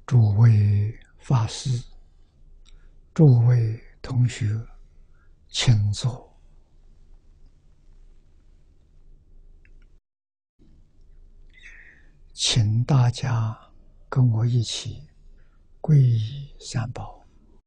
诸位法师、诸位同学，请坐。请大家跟我一起皈依三宝。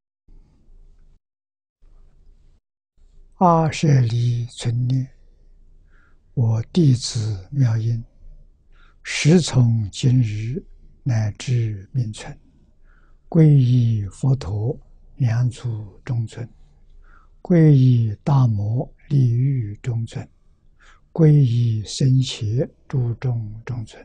阿舍离存念，我弟子妙音，时从今日乃至命存，皈依佛陀，两足中尊；皈依大摩，利欲中尊；皈依僧伽，诸众中尊。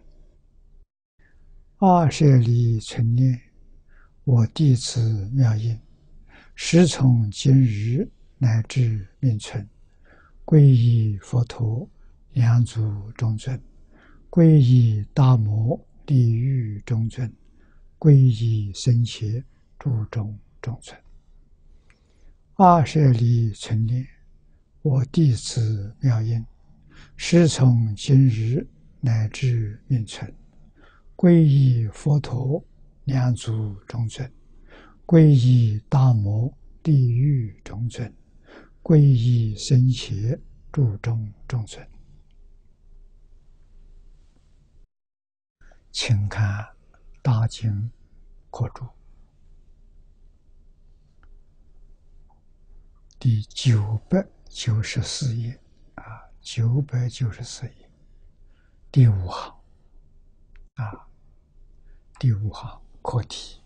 阿舍离存念，我弟子妙音，时从今日乃至命存，皈依佛陀，两足中尊；皈依大摩，利欲中尊；皈依僧伽，诸众中尊。阿舍离存念，我弟子妙音，时从今日乃至命存，皈依佛陀，两足中尊；皈依大摩，利欲中尊；皈依僧伽，诸众中尊。请看大经课注第994页，994页第5行第5行课题：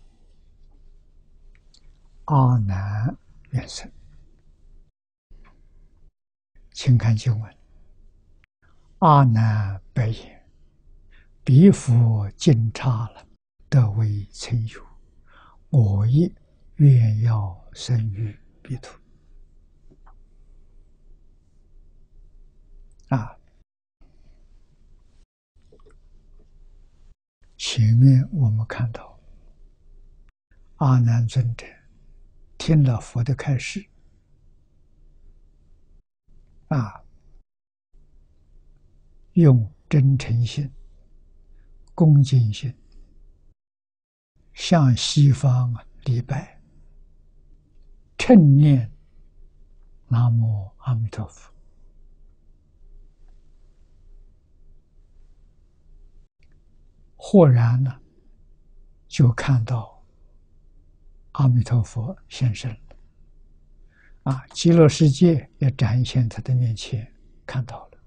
阿难愿生。请看经文：阿难白言：彼佛尽刹了，得为称有，我亦愿要生于彼土。前面我们看到阿难尊者听了佛的开示，用真诚心、恭敬心向西方礼拜，称念南无阿弥陀佛。豁然呢，就看到阿弥陀佛现身了，极乐世界也展现他的面前，看到了，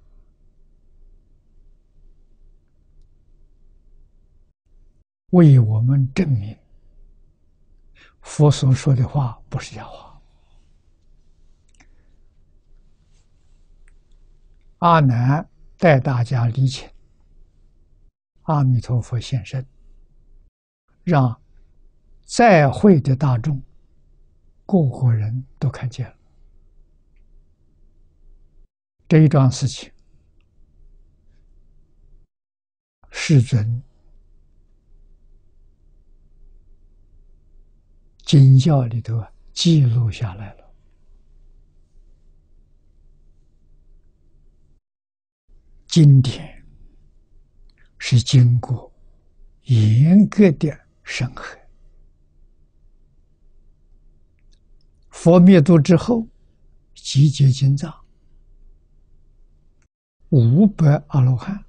为我们证明佛所说的话不是假话。阿难带大家礼请阿弥陀佛现身，让在会的大众个个人都看见了这一桩事情。世尊经教里头记录下来了。经典是经过严格的审核，佛灭度之后，集结经藏500阿罗汉，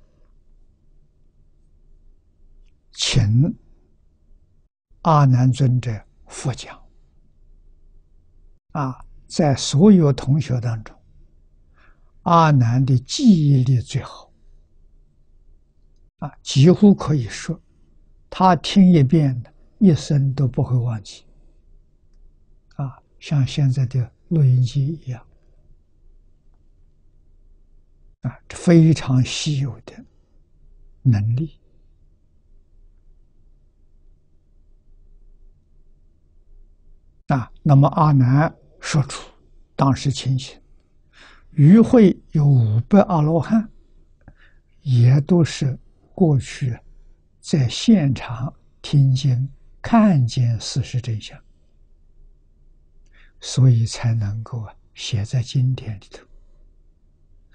请阿难尊者复讲。在所有同学当中，阿难的记忆力最好，几乎可以说他听一遍一生都不会忘记，像现在的录音机一样，非常稀有的能力。那么阿难说出当时情形，与会有500阿罗汉，也都是过去在现场听经看见事实真相，所以才能够写在经典里头，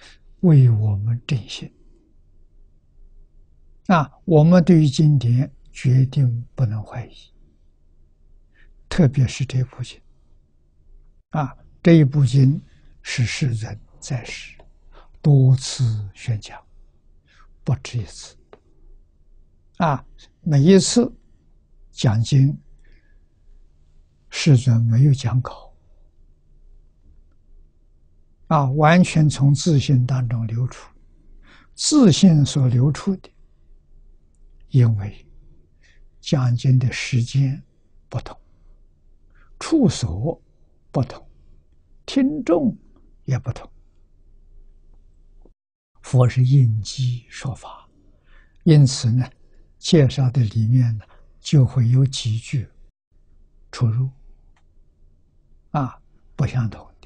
为我们证信。我们对于经典决定不能怀疑。特别是这部经这一部经是世尊在世多次宣讲，不止一次每一次讲经，世尊没有讲稿完全从自信当中流出。自信所流出的，因为讲经的时间不同，处所不同，听众也不同。佛是应机说法，因此呢，介绍的里面呢，就会有几句出入不相同的，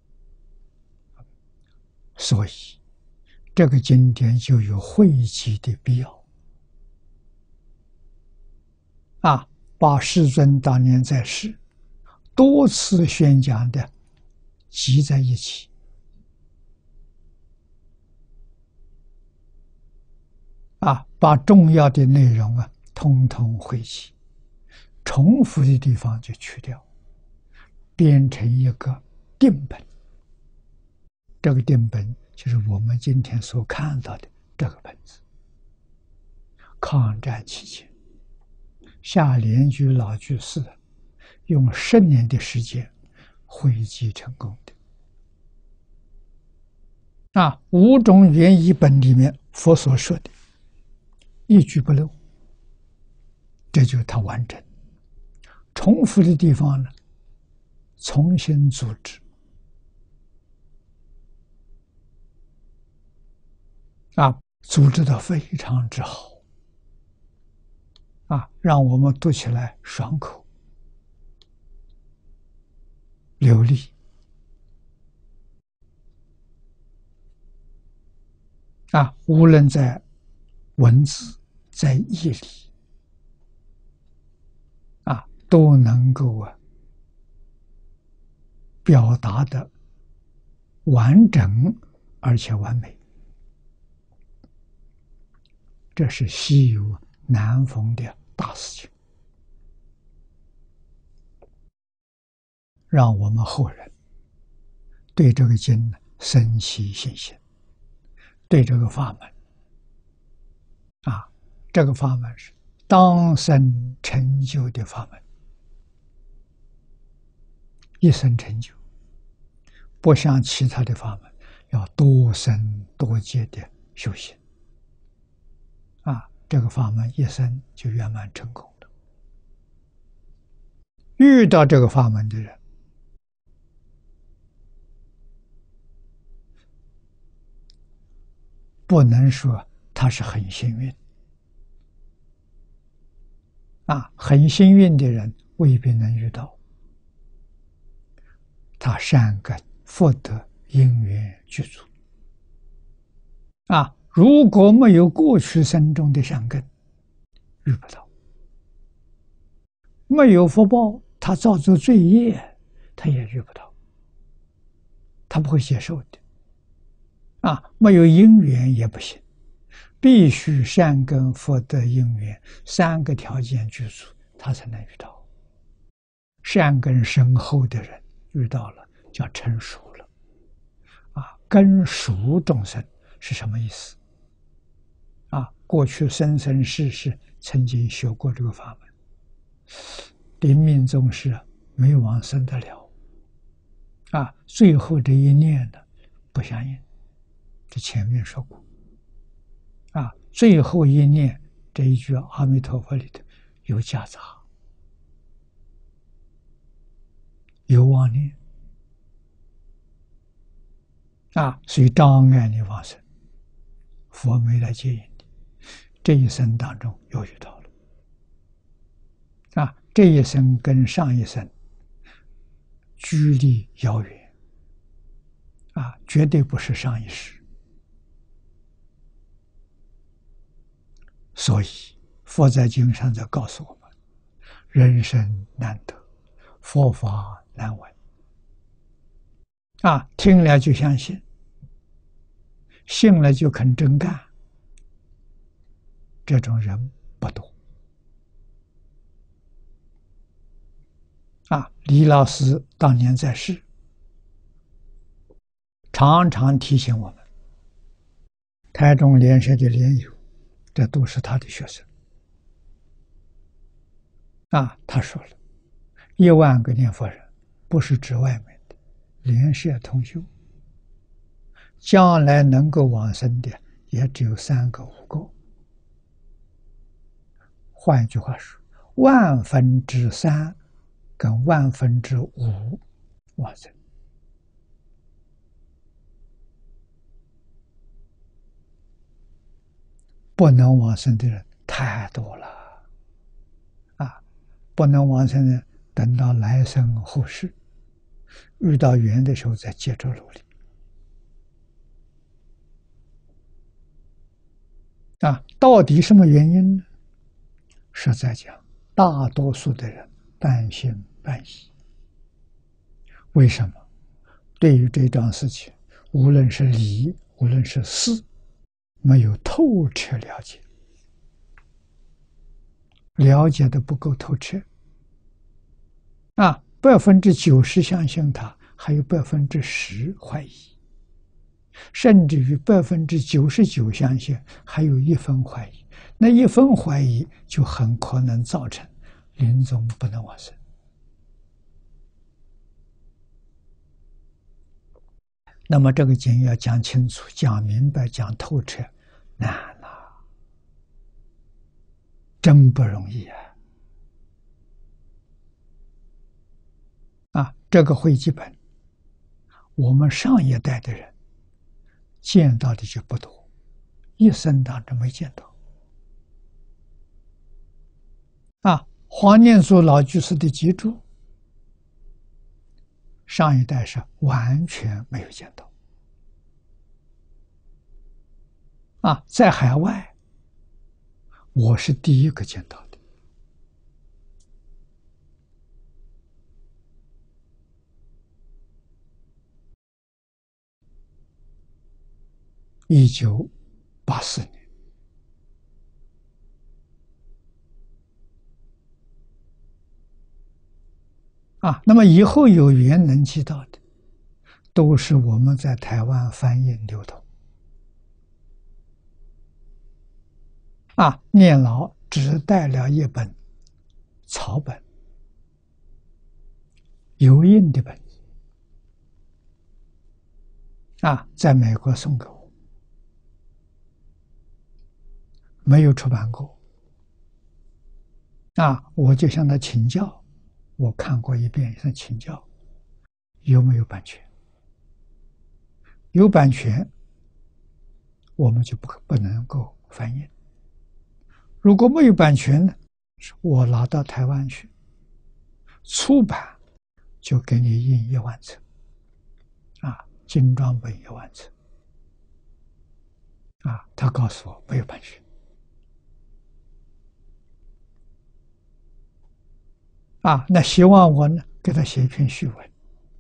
所以这个经典就有汇集的必要把世尊当年在世多次宣讲的集在一起把重要的内容通通汇集，重复的地方就去掉，变成一个定本。这个定本就是我们今天所看到的这个本子。抗战期间，夏联居老居士用10年的时间汇集成功的。5种原译本里面，佛所说的一句不漏，这就是它完整。重复的地方呢，重新组织组织得非常之好让我们读起来爽口流利无论在文字在义理都能够表达的完整而且完美。这是稀有难逢的大事情，让我们后人对这个经生起信心，对这个法门这个法门是当生成就的法门，一生成就，不像其他的法门要多生多劫的修行这个法门一生就圆满成功了。遇到这个法门的人，不能说他是很幸运很幸运的人未必能遇到，他善根福德因缘具足如果没有过去生中的善根，遇不到；没有福报，他造作罪业，他也遇不到，他不会接受的没有因缘也不行，必须善根福德因缘3个条件具足，他才能遇到。善根深厚的人遇到了，叫成熟了根熟众生是什么意思过去生生世世曾经修过这个法门，临命终时没往生得了最后这一念呢不相应，这前面说过最后一念这一句阿弥陀佛里头有夹杂，有妄念所以障碍你往生，佛没来接引你，这一生当中又遇到了这一生跟上一生距离遥远绝对不是上一世。所以佛在经上在告诉我们，人生难得，佛法难闻听了就相信，信了就肯真干，这种人不多李老师当年在世，常常提醒我们，台中莲社的莲友，这都是他的学生。他说了，10000个念佛人，不是指外面的，莲社同修，将来能够往生的也只有3个5个。换一句话说，3/1000跟5/1000往生。不能往生的人太多了，不能往生的人，等到来生后世遇到缘的时候再接着努力。到底什么原因呢？实在讲，大多数的人半信半疑。为什么？对于这桩事情，无论是理，无论是事，没有透彻了解，了解的不够透彻。90%相信他，还有10%怀疑，甚至于99%相信，还有1分怀疑。那1分怀疑就很可能造成临终不能往生。那么这个经要讲清楚、讲明白、讲透彻，难了，真不容易这个汇集本，我们上一代的人见到的就不多，一生当中没见到。黄念祖老居士的集注，上一代是完全没有见到。在海外，我是第一个见到的。1984年。那么以后有缘能记到的，都是我们在台湾翻译流通。念老只带了一本草本，油印的本子，在美国送给我，没有出版过。我就向他请教，我看过一遍，向他请教有没有版权。有版权，我们就不能够翻译。如果没有版权呢，我拿到台湾去出版，就给你印10000册，精装本10000册。他告诉我没有版权。那希望我呢给他写一篇序文，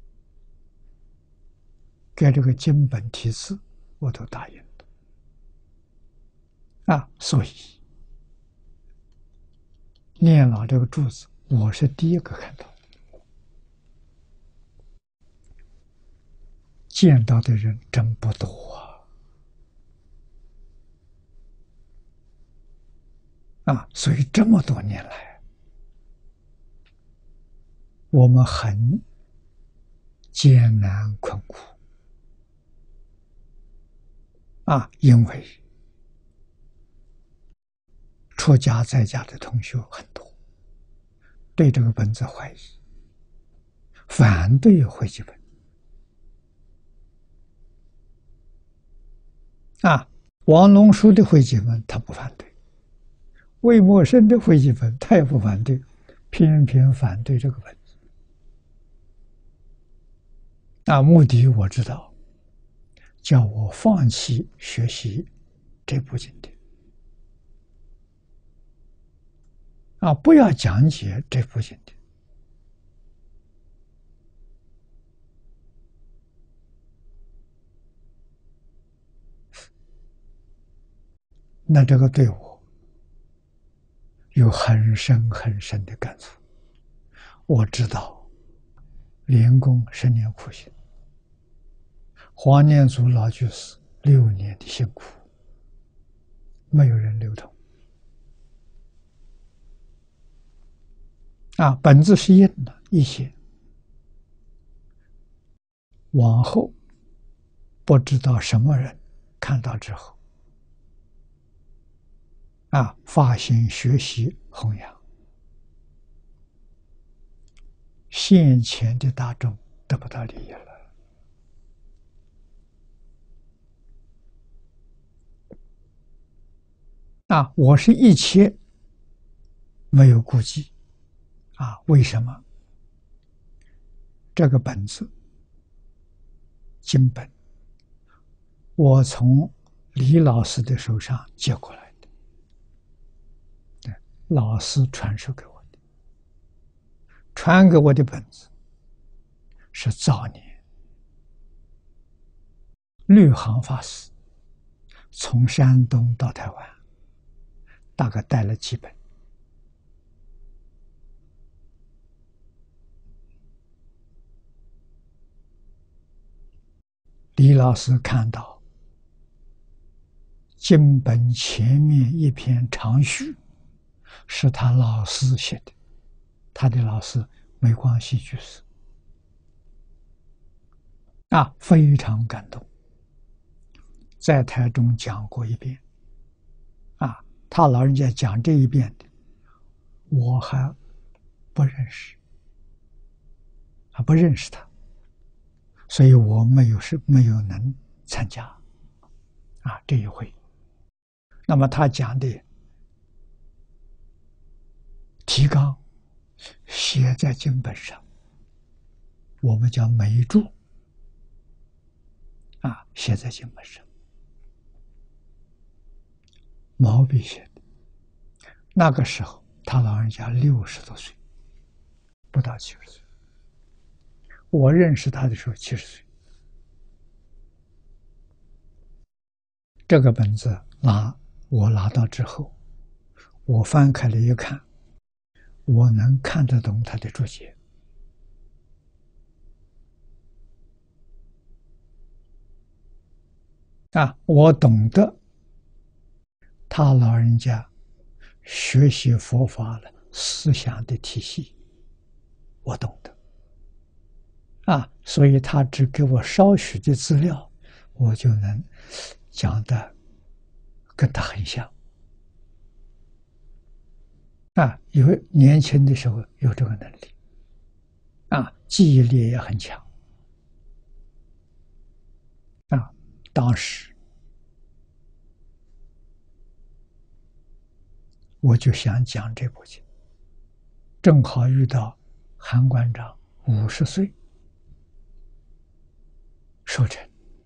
给这个经本题字，我都答应了。所以念老这个柱子，我是第一个看到，见到的人真不多所以这么多年来，我们很艰难困苦因为出家在家的同学很多，对这个本子怀疑，反对汇集本。王龙书的汇集本他不反对，魏默生的汇集本他也不反对，偏偏反对这个本子。目的我知道，叫我放弃学习这部经典。不要讲解这部经典。那这个对我有很深很深的感触。我知道连共10年苦行，黄念祖老居士6年的辛苦，没有人流通。本子是印的一些，往后不知道什么人看到之后，发心学习弘扬，现前的大众得不到利益了。我是一切没有顾忌。为什么？这个本子经本，我从李老师的手上接过来的，老师传授给我的，传给我的本子是早年律航法师从山东到台湾，大概带了几本。李老师看到经本前面一篇长序是他老师写的，他的老师梅光熙居士，非常感动，在台中讲过一遍，他老人家讲这一遍的，我还不认识，不认识他，所以我没有能参加这一回。那么他讲的提纲写在经本上，我们叫眉注，写在经本上，毛笔写的。那个时候他老人家60多岁，不到70岁。我认识他的时候70岁。这个本子我拿到之后，我翻开了一看，我能看得懂他的注解。我懂得他老人家学习佛法的思想的体系，我懂得。所以他只给我少许的资料，我就能讲的跟他很像。因为年轻的时候有这个能力，记忆力也很强。当时我就想讲这部经，正好遇到韩馆长50岁寿辰，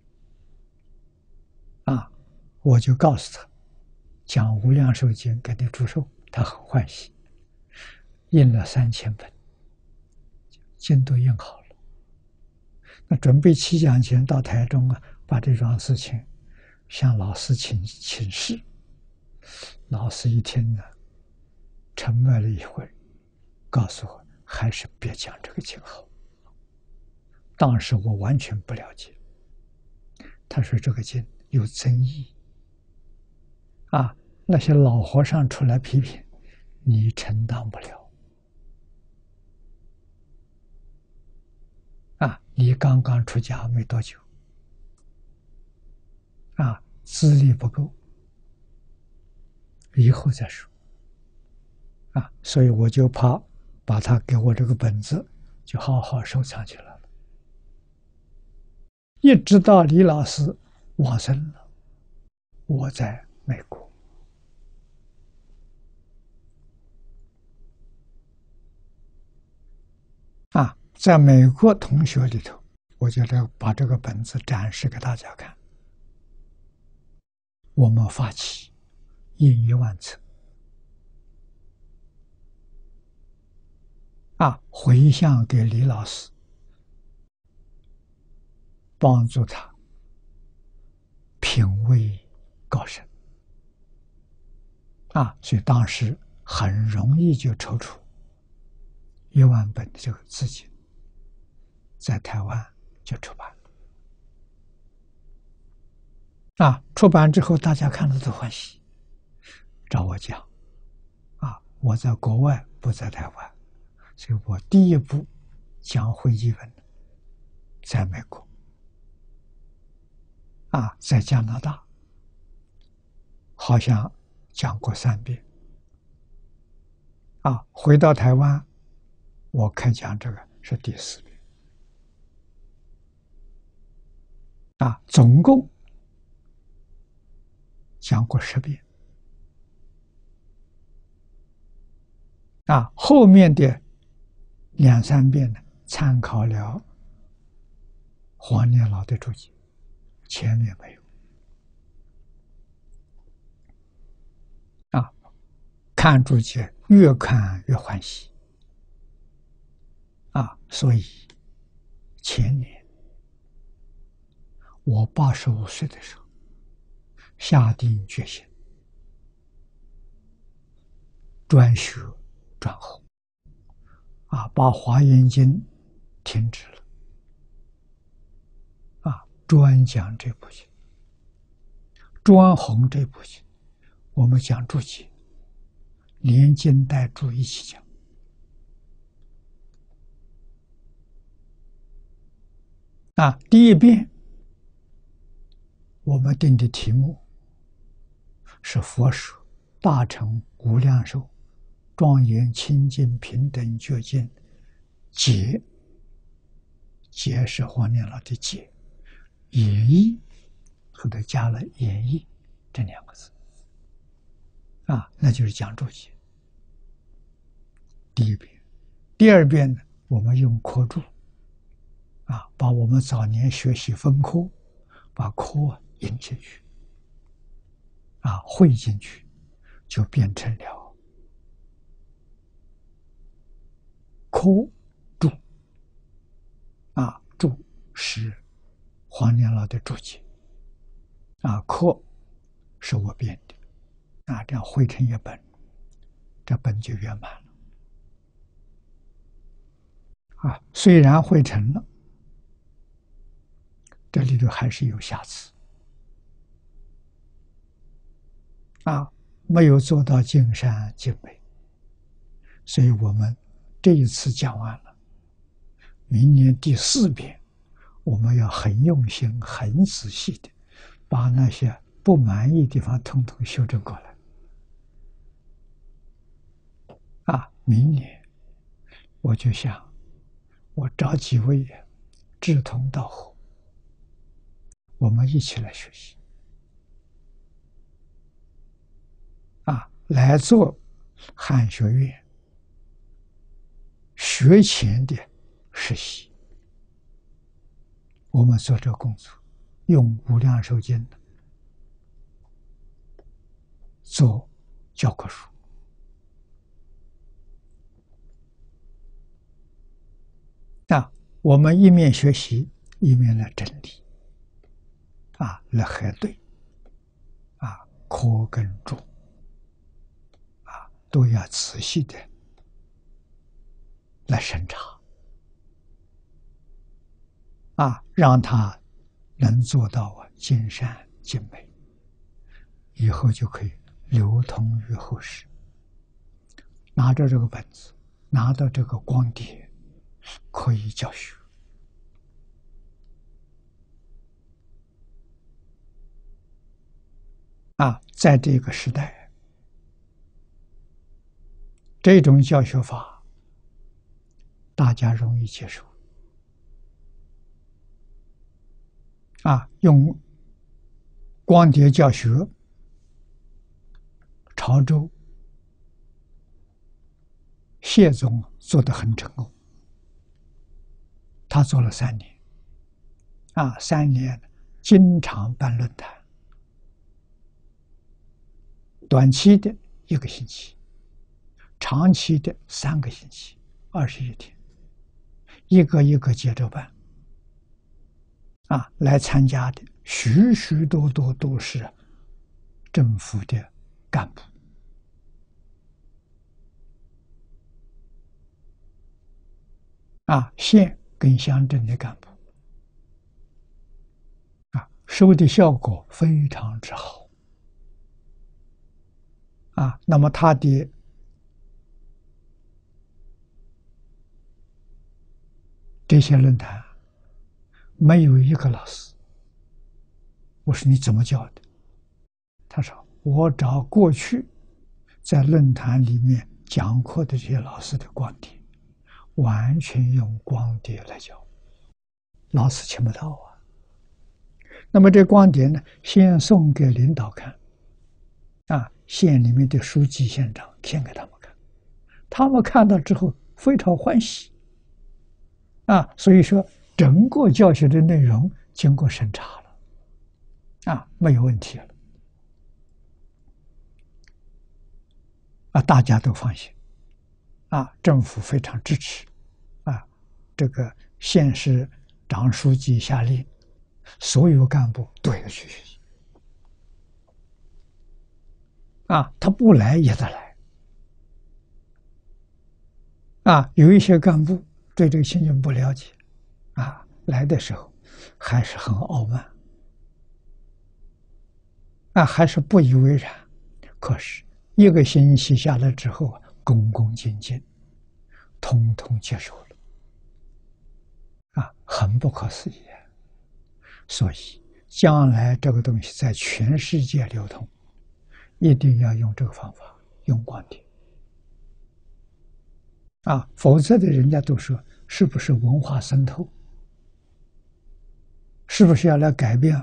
我就告诉他讲《无量寿经》给你祝寿，他很欢喜，印了3000本，经都印好了。那准备起讲前到台中把这桩事情向老师请示。老师一听沉默了一会儿，告诉我还是别讲这个经好。当时我完全不了解，他说这个经有争议，那些老和尚出来批评，你承担不了。你刚刚出家没多久，资历不够，以后再说。所以我就把他给我这个本子就好好收藏起来了。一直到李老师往生了，我在美国。在美国同学里头，我觉得把这个本子展示给大家看。我们发起印1万册，回向给李老师，帮助他品位高深。所以当时很容易就筹出1万本的这个资金。 在台湾就出版了。出版之后，大家看了都欢喜，找我讲。我在国外，不在台湾，所以我第一部讲会集文在美国，在加拿大，好像讲过3遍。回到台湾，我开讲这个是第4遍。总共讲过10遍。后面的2、3遍呢，参考了黄念老的注解，前面没有。看注解越看越欢喜。所以前年我85岁的时候，下定决心专学专弘，把《华严经》停止了，专讲这部经，专弘这部经。我们讲注解，连经带注一起讲。第1遍我们定的题目是佛说大乘无量寿庄严清净平等觉经解，解是黄念老的解，演义后头加了演义这2个字，那就是讲注解。第1遍，第2遍呢，我们用科注，把我们早年学习分科，把科引进去，汇进去，就变成了科注。注是黄念老的注解，科是我编的，这样汇成一本，这本就圆满了。虽然汇成了，这里头还是有瑕疵，没有做到尽善尽美，所以我们这一次讲完了，明年第4遍，我们要很用心、很仔细的把那些不满意的地方统统修正过来。明年我就想，我找几位志同道合，我们一起来学习，来做汉学院学前的实习。我们做这个工作，用《无量寿经》做教科书，我们一面学习，一面来整理，来核对，科跟注，都要仔细的来审查，让他能做到尽善尽美，以后就可以流通于后世。拿着这个本子，拿到这个光碟，可以教学。在这个时代，这种教学法大家容易接受。用光碟教学，潮州谢总做得很成功，他做了3年，3年经常办论坛，短期的1个星期，长期的3个星期，21天，一个一个接着办。来参加的许许多多都是政府的干部，县跟乡镇的干部收的效果非常之好那么他的这些论坛没有一个老师。我说你怎么教的？他说我找过去在论坛里面讲课的这些老师的光碟，完全用光碟来教，老师听不到那么这光碟呢，先送给领导看县里面的书记县长先给他们看，他们看到之后非常欢喜所以说整个教学的内容经过审查了没有问题了大家都放心政府非常支持这个县市长书记下令，所有干部都要去学习他不来也得来有一些干部对这个情形不了解来的时候还是很傲慢还是不以为然。可是一个星期下来之后恭恭敬敬统统接受了很不可思议所以将来这个东西在全世界流通，一定要用这个方法，用光碟否则的人家都说是不是文化渗透，是不是要来改变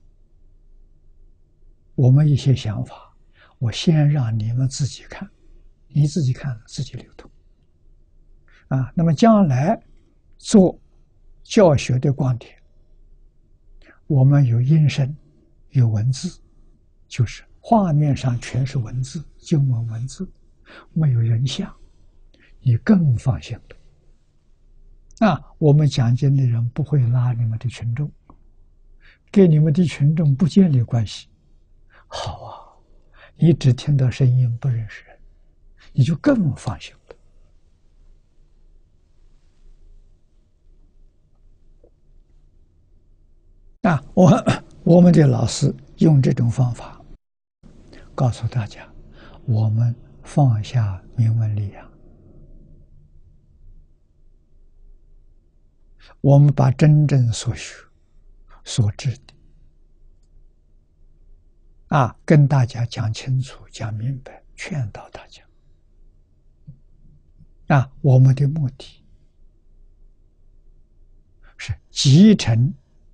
我们一些想法，我先让你们自己看，你自己看自己流通那么将来做教学的光碟，我们有音声有文字，就是画面上全是文字，经文文字，没有人像，你更放心了我们讲经的人不会拉你们的群众，跟你们的群众不建立关系好你只听到声音不认识人，你就更放心了我们的老师用这种方法告诉大家，我们放下名闻利养，我们把真正所学所知的跟大家讲清楚讲明白，劝导大家我们的目的是继承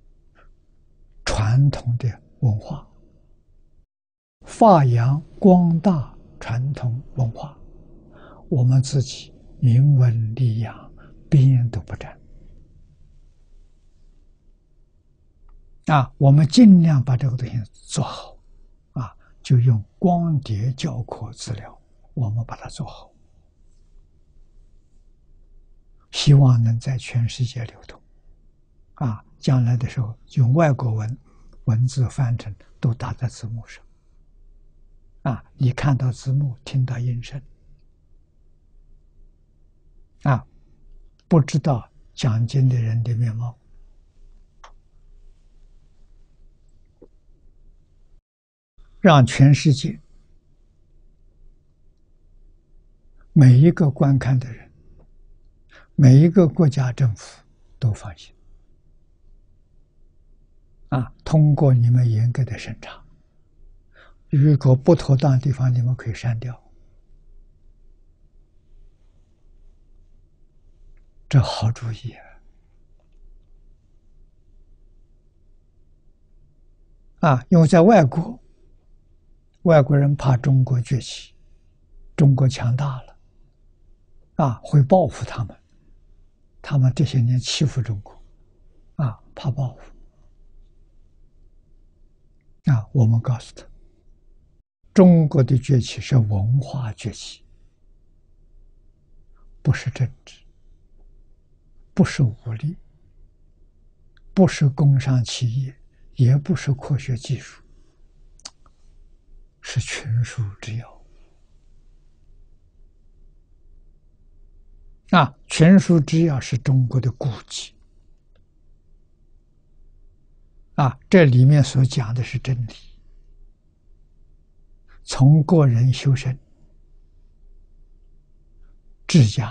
传统的文化，发扬光大传统文化，我们自己名闻利养边都不沾我们尽量把这个东西做好就用光碟教课资料，我们把它做好，希望能在全世界流通将来的时候用外国文字翻成都打在字幕上你看到字幕，听到音声不知道讲经的人的面貌，让全世界每一个观看的人，每一个国家政府都放心通过你们严格的审查，如果不妥当的地方，你们可以删掉，这好主意因为在外国，外国人怕中国崛起，中国强大了会报复他们，他们这些年欺负中国怕报复我们告诉他，中国的崛起是文化崛起，不是政治，不是武力，不是工商企业，也不是科学技术，是群书之要群书之要是中国的骨气， 这里面所讲的是真理，从个人修身、治家，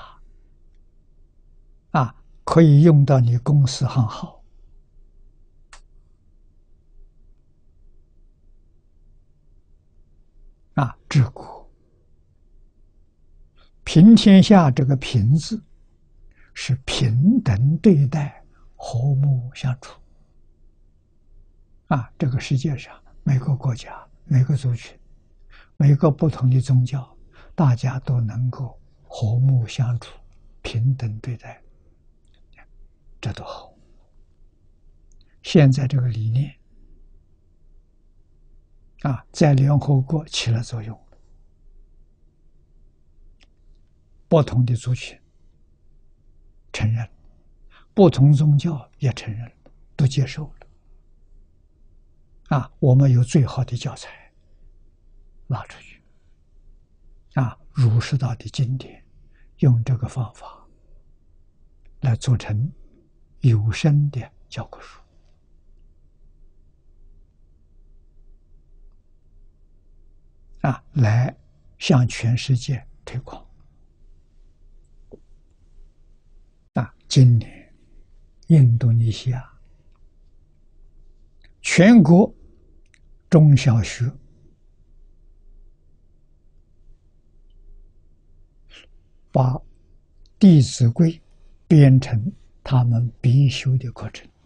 可以用到你公司行号，治国平天下。这个平字是平等对待，和睦相处。这个世界上每个国家、每个族群、每个不同的宗教，大家都能够和睦相处、平等对待，这都好。现在这个理念在联合国起了作用，不同的族群承认，不同宗教也承认，都接受了。我们有最好的教材拿出去，儒释道的经典，用这个方法来做成有声的教科书，来向全世界推广。今年印度尼西亚全国中小学把《弟子规》编成他们必修的课程。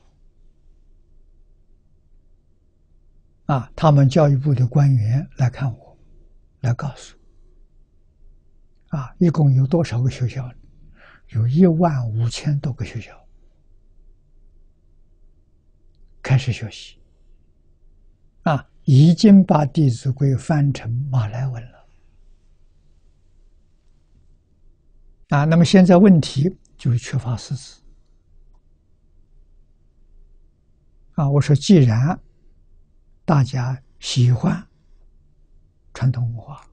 他们教育部的官员来看我，来告诉一共有多少个学校？有15000多个学校开始学习。已经把《弟子规》翻成马来文了。那么现在问题就是缺乏识字。我说既然大家喜欢传统文化，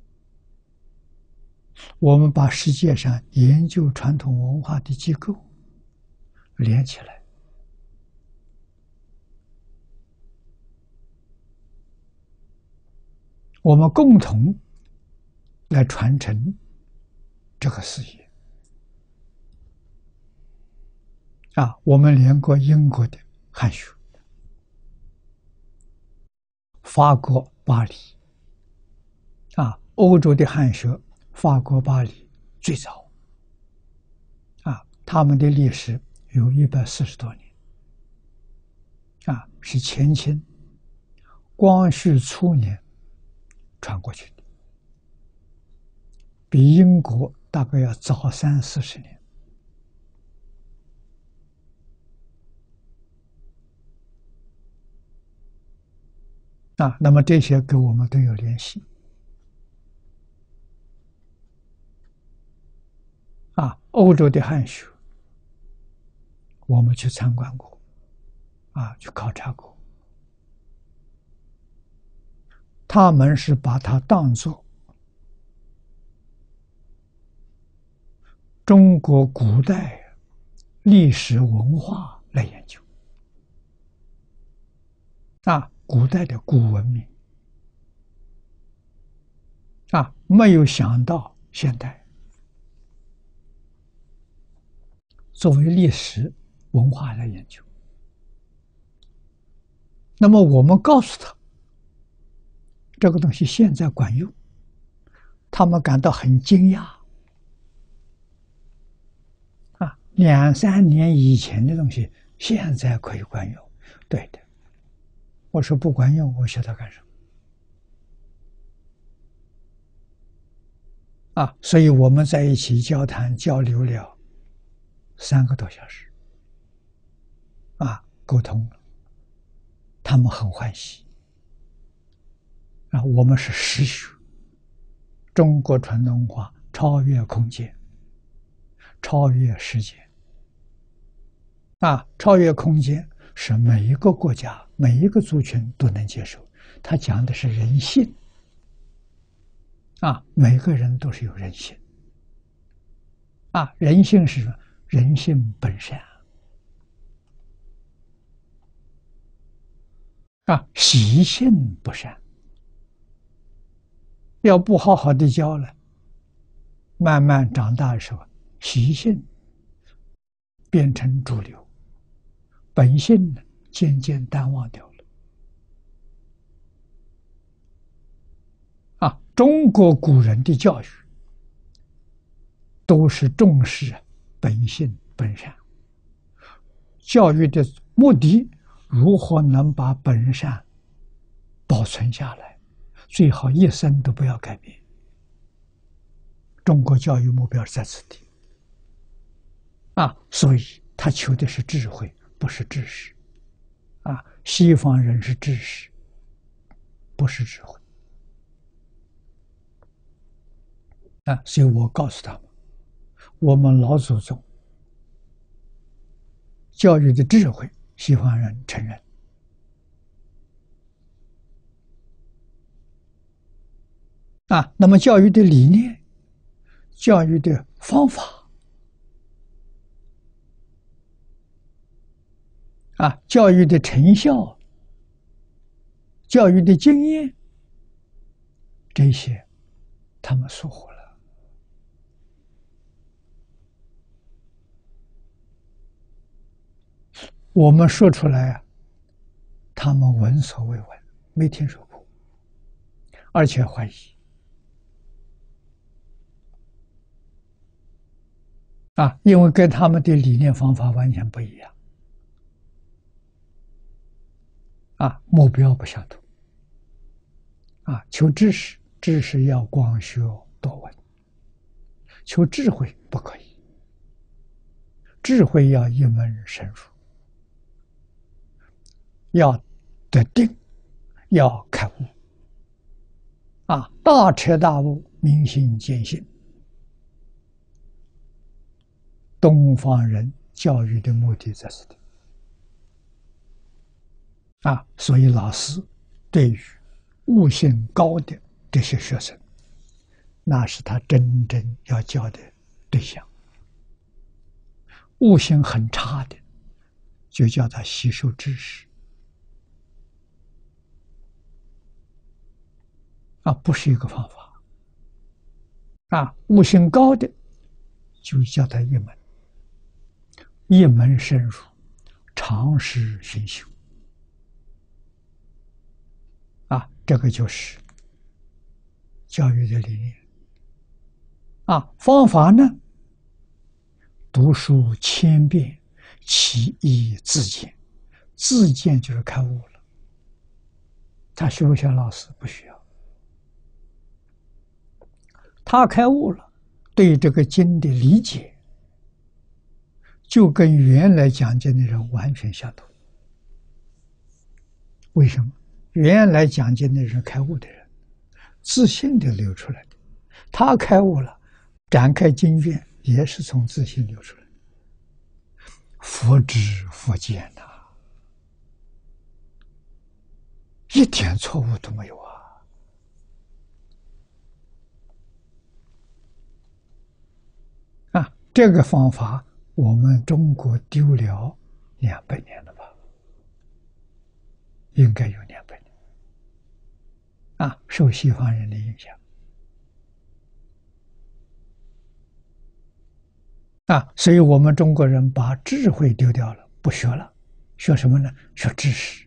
我们把世界上研究传统文化的机构连起来，我们共同来传承这个事业。我们连过英国的汉学，法国巴黎，欧洲的汉学，法国巴黎最早，他们的历史有140多年，是前清光绪初年传过去的，比英国大概要早30-40年。那么这些跟我们都有联系。欧洲的汉学，我们去参观过，去考察过，他们是把它当作中国古代历史文化来研究，古代的古文明，没有想到现代作为历史文化来研究。那么我们告诉他这个东西现在管用，他们感到很惊讶。2-3年以前的东西现在可以管用。对的，我说不管用，我学它干什么？所以我们在一起交谈交流了3个多小时，沟通了，他们很欢喜。我们是实学，中国传统文化超越空间，超越时间。超越空间是每一个国家、每一个族群都能接受。他讲的是人性，每个人都是有人性。人性是什么？人性本善。 习性不善，要不好好的教了，慢慢长大的时候，习性变成主流，本性呢渐渐淡忘掉了。中国古人的教育都是重视本性本善，教育的目的如何能把本善保存下来，最好一生都不要改变。中国教育目标是在此地所以他求的是智慧，不是知识西方人是知识，不是智慧所以我告诉他们，我们老祖宗教育的智慧，西方人承认那么教育的理念、教育的方法教育的成效、教育的经验，这些他们疏忽了。我们说出来他们闻所未闻，没听说过，而且怀疑因为跟他们的理念方法完全不一样目标不相同求知识，知识要广学多闻；求智慧不可以，智慧要一门深入，要得定，要开悟大彻大悟，明心见性。东方人教育的目的在此地所以老师对于悟性高的这些学生，那是他真正要教的对象。悟性很差的，就叫他吸收知识不是一个方法悟性高的，就叫他一门深入，长时熏修这个就是教育的理念方法呢，读书千遍，其义自见。自见就是开悟了。他需不需要老师？不需要。他开悟了，对这个经的理解就跟原来讲经的人完全相同。为什么？原来讲经的人，开悟的人，自信的流出来的。他开悟了，展开经卷也是从自信流出来的。佛知佛见一点错误都没有这个方法我们中国丢了200年了吧？应该有200年受西方人的影响所以我们中国人把智慧丢掉了，不学了，学什么呢？学知识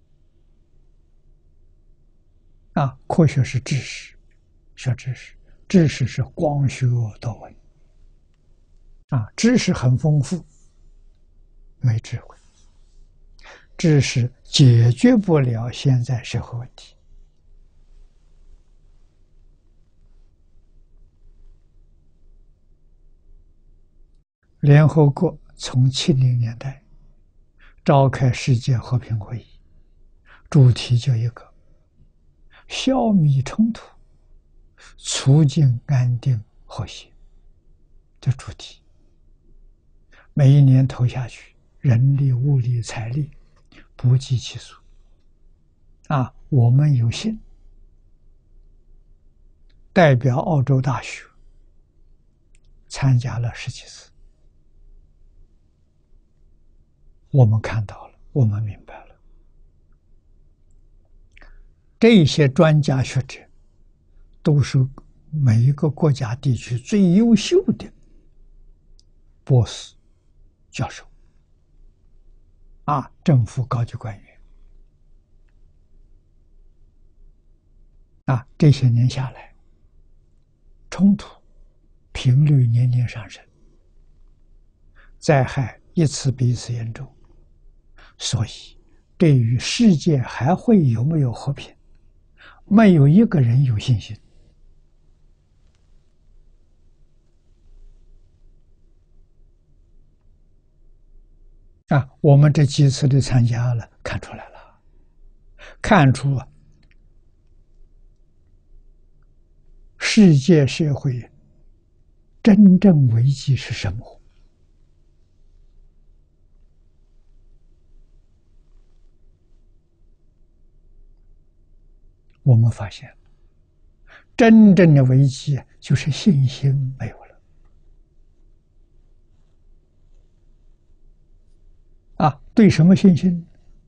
科学是知识，学知识，知识是光学多闻知识很丰富，没智慧，知识解决不了现在社会问题。联合国从70年代召开世界和平会议，主题就一个：消弭冲突，促进安定和谐。这主题每一年投下去，人力、物力、财力不计其数我们有幸代表澳洲大学参加了10几次，我们看到了，我们明白了这些专家学者都是每一个国家地区最优秀的博士、教授政府高级官员这些年下来，冲突频率年年上升，灾害一次比一次严重，所以对于世界还会有没有和平，没有一个人有信心我们这几次的参加了，看出来了，看出世界社会真正危机是什么。我们发现，真正的危机就是信心没有了。对什么信心？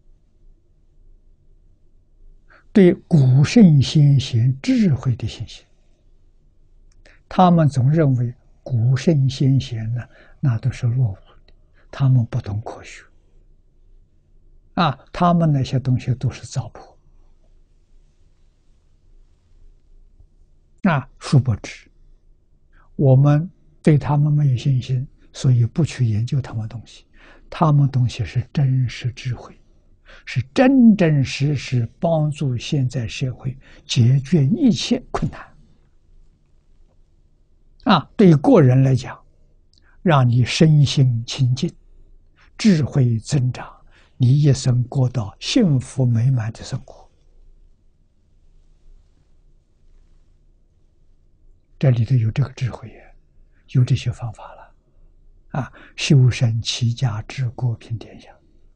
对古圣先贤智慧的信心。他们总认为古圣先贤呢，那都是落伍的，他们不懂科学他们那些东西都是糟粕殊不知我们对他们没有信心，所以不去研究他们东西。他们东西是真实智慧，是真真实实帮助现在社会解决一切困难对个人来讲，让你身心清净，智慧增长，你一生过到幸福美满的生活。这里头有这个智慧，有这些方法了修身齐家治国平天下。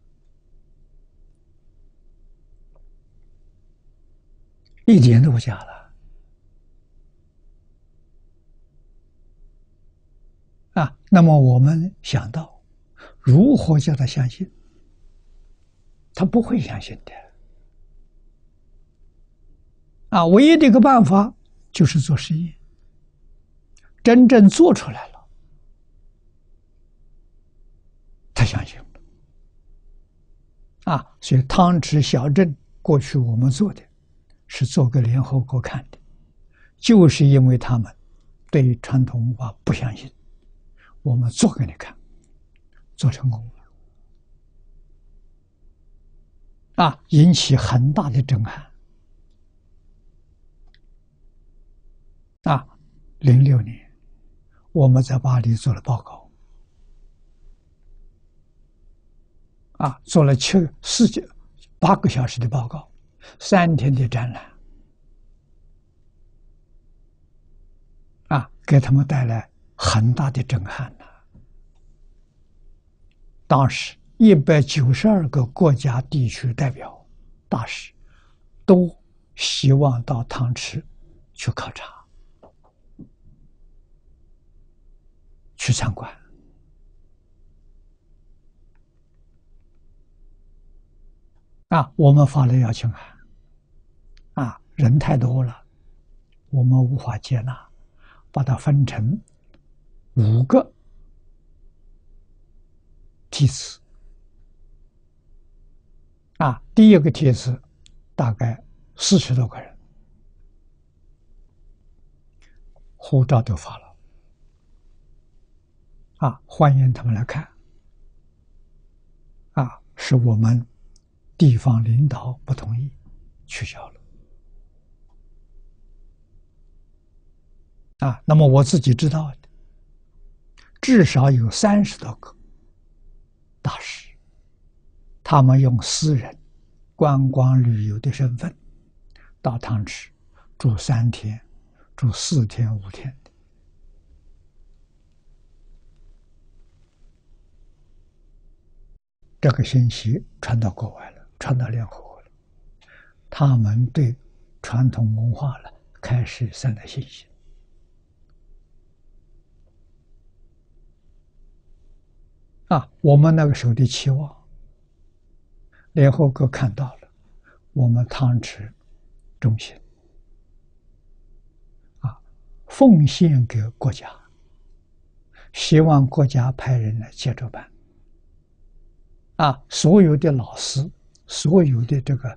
一点都不假了那么我们想到如何叫他相信？他不会相信的唯一的一个办法就是做实验，真正做出来了，他相信了所以汤池小镇过去我们做的是做给联合国看的，就是因为他们对传统文化不相信，我们做给你看，做成功了引起很大的震撼06年我们在巴黎做了报告做了8个小时的报告，3天的展览给他们带来很大的震撼当时192个国家地区代表大使都希望到汤池去考察去参观我们发了邀请函人太多了，我们无法接纳，把它分成5个梯次第一个梯次大概40多个人，护照都发了欢迎他们来看是我们地方领导不同意，取消了那么我自己知道的至少有30多个大使，他们用私人观光旅游的身份到汤池住3天，住4天5天的这个信息传到国外了，传到联合国了，他们对传统文化了开始生了信心我们那个时候的期望，联合国看到了我们汤池忠心啊，奉献给国家，希望国家派人来接着办啊，所有的老师，所有的这个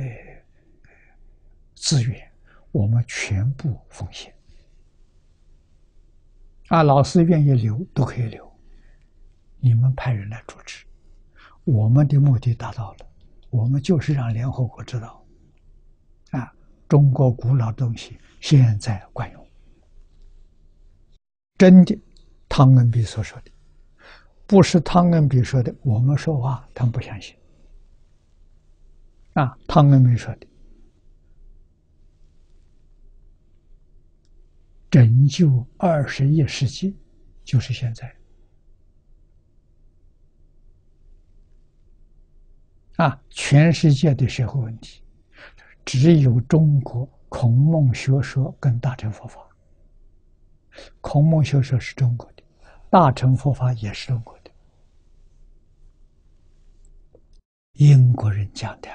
资源，我们全部奉献啊，老师愿意留都可以留，你们派人来主持，我们的目的达到了，我们就是让联合国知道啊，中国古老的东西现在管用。真的，汤恩比所说的，不是汤恩比说的，我们说话他们不相信啊。汤恩比说的，拯救21世纪就是现在啊！全世界的社会问题，只有中国孔孟学说跟大乘佛法。孔孟学说是中国的，大乘佛法也是中国的。英国人讲的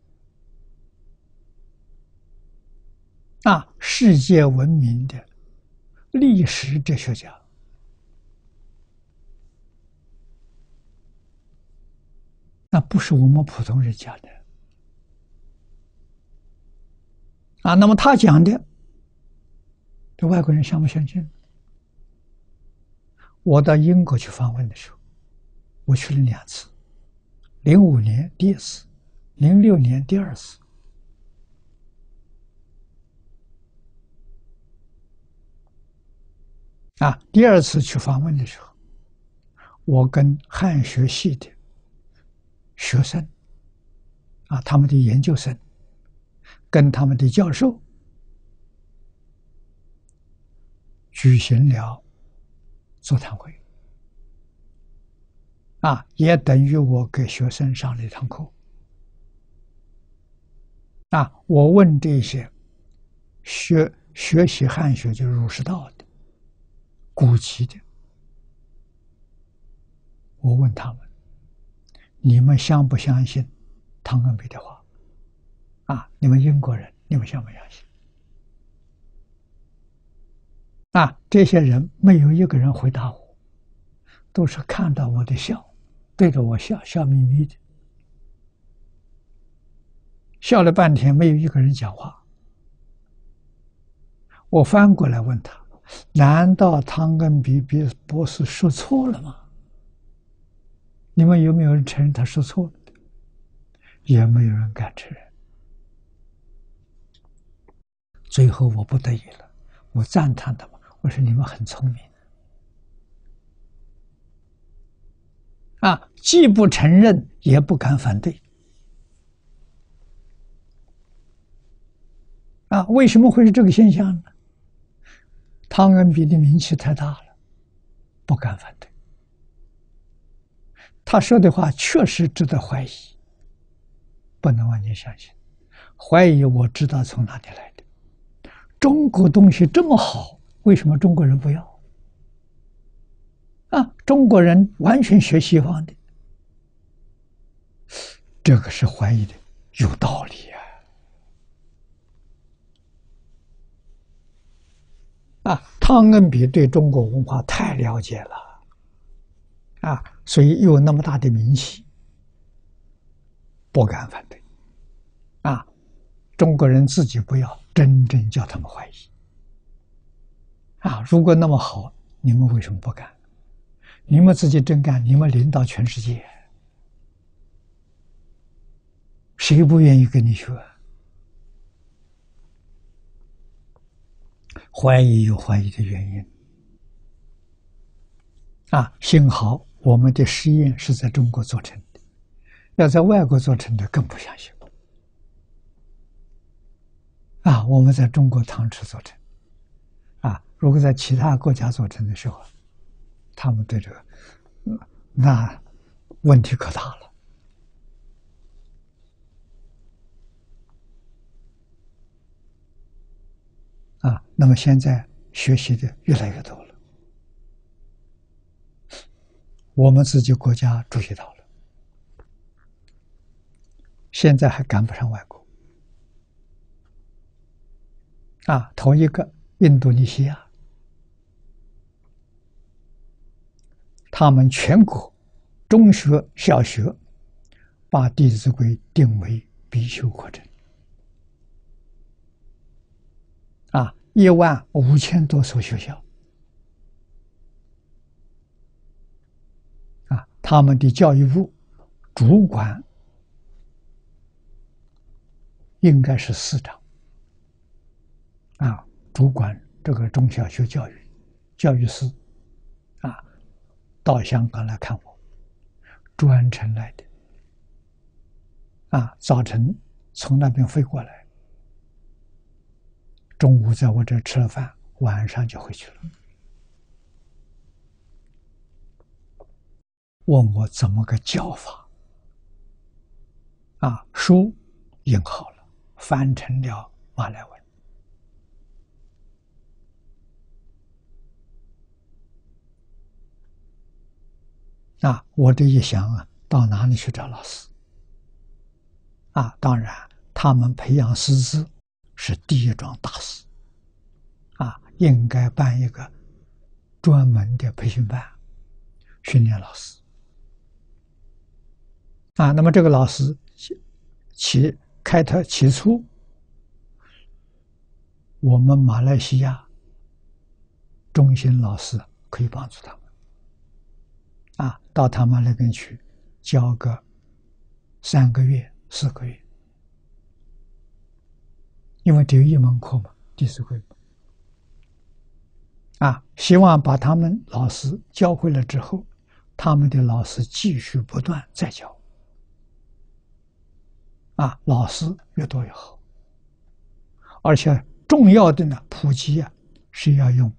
啊，世界闻名的历史哲学家那不是我们普通人讲的啊。那么他讲的，这外国人相不相信？我到英国去访问的时候，我去了2次，05年第1次，06年第2次。啊，第2次去访问的时候，我跟汉学系的学生啊，他们的研究生，跟他们的教授举行了座谈会啊，也等于我给学生上了一堂课啊。我问这些学习汉学就是儒释道的古籍的，我问他们：你们相不相信汤恩比的话？啊，你们英国人，你们相不相信？啊，这些人没有一个人回答我，都是看到我的笑，对着我笑，笑眯眯的，笑了半天，没有一个人讲话。我翻过来问他：难道汤恩比博士说错了吗？你们有没有人承认他说错了的？也没有人敢承认。最后我不得已了，我赞叹他们，我说你们很聪明啊，既不承认也不敢反对啊。为什么会是这个现象呢？汤恩比的名气太大了，不敢反对。他说的话确实值得怀疑，不能完全相信。怀疑我知道从哪里来的。中国东西这么好，为什么中国人不要？啊，中国人完全学西方的，这个是怀疑的，有道理啊！汤恩比对中国文化太了解了啊，所以有那么大的名气，不敢反对啊。中国人自己不要，真正叫他们怀疑啊！如果那么好，你们为什么不干？你们自己真干，你们领导全世界，谁不愿意跟你学？怀疑有怀疑的原因啊！幸好我们的实验是在中国做成的，要在外国做成的更不相信啊！我们在中国唐池做成啊，如果在其他国家做成的时候，他们对这个那问题可大了啊！那么现在学习的越来越多了，我们自己国家注意到了，现在还赶不上外国头一个印度尼西亚，他们全国中学、小学把《弟子规》定为必修课程，15000多所学校他们的教育部主管应该是司长主管这个中小学教育，教育司到香港来看我，专程来的早晨从那边飞过来，中午在我这吃了饭，晚上就回去了。问我怎么个教法书印好了，翻成了马来文我这一想到哪里去找老师当然他们培养师资是第一桩大事应该办一个专门的培训班，训练老师那么这个老师起初，我们马来西亚中心老师可以帮助他们到他们那边去教个3个月、4个月，因为只有一门课嘛，《弟子规》希望把他们老师教会了之后，他们的老师继续不断再教老师越多越好，而且重要的呢，普及是要用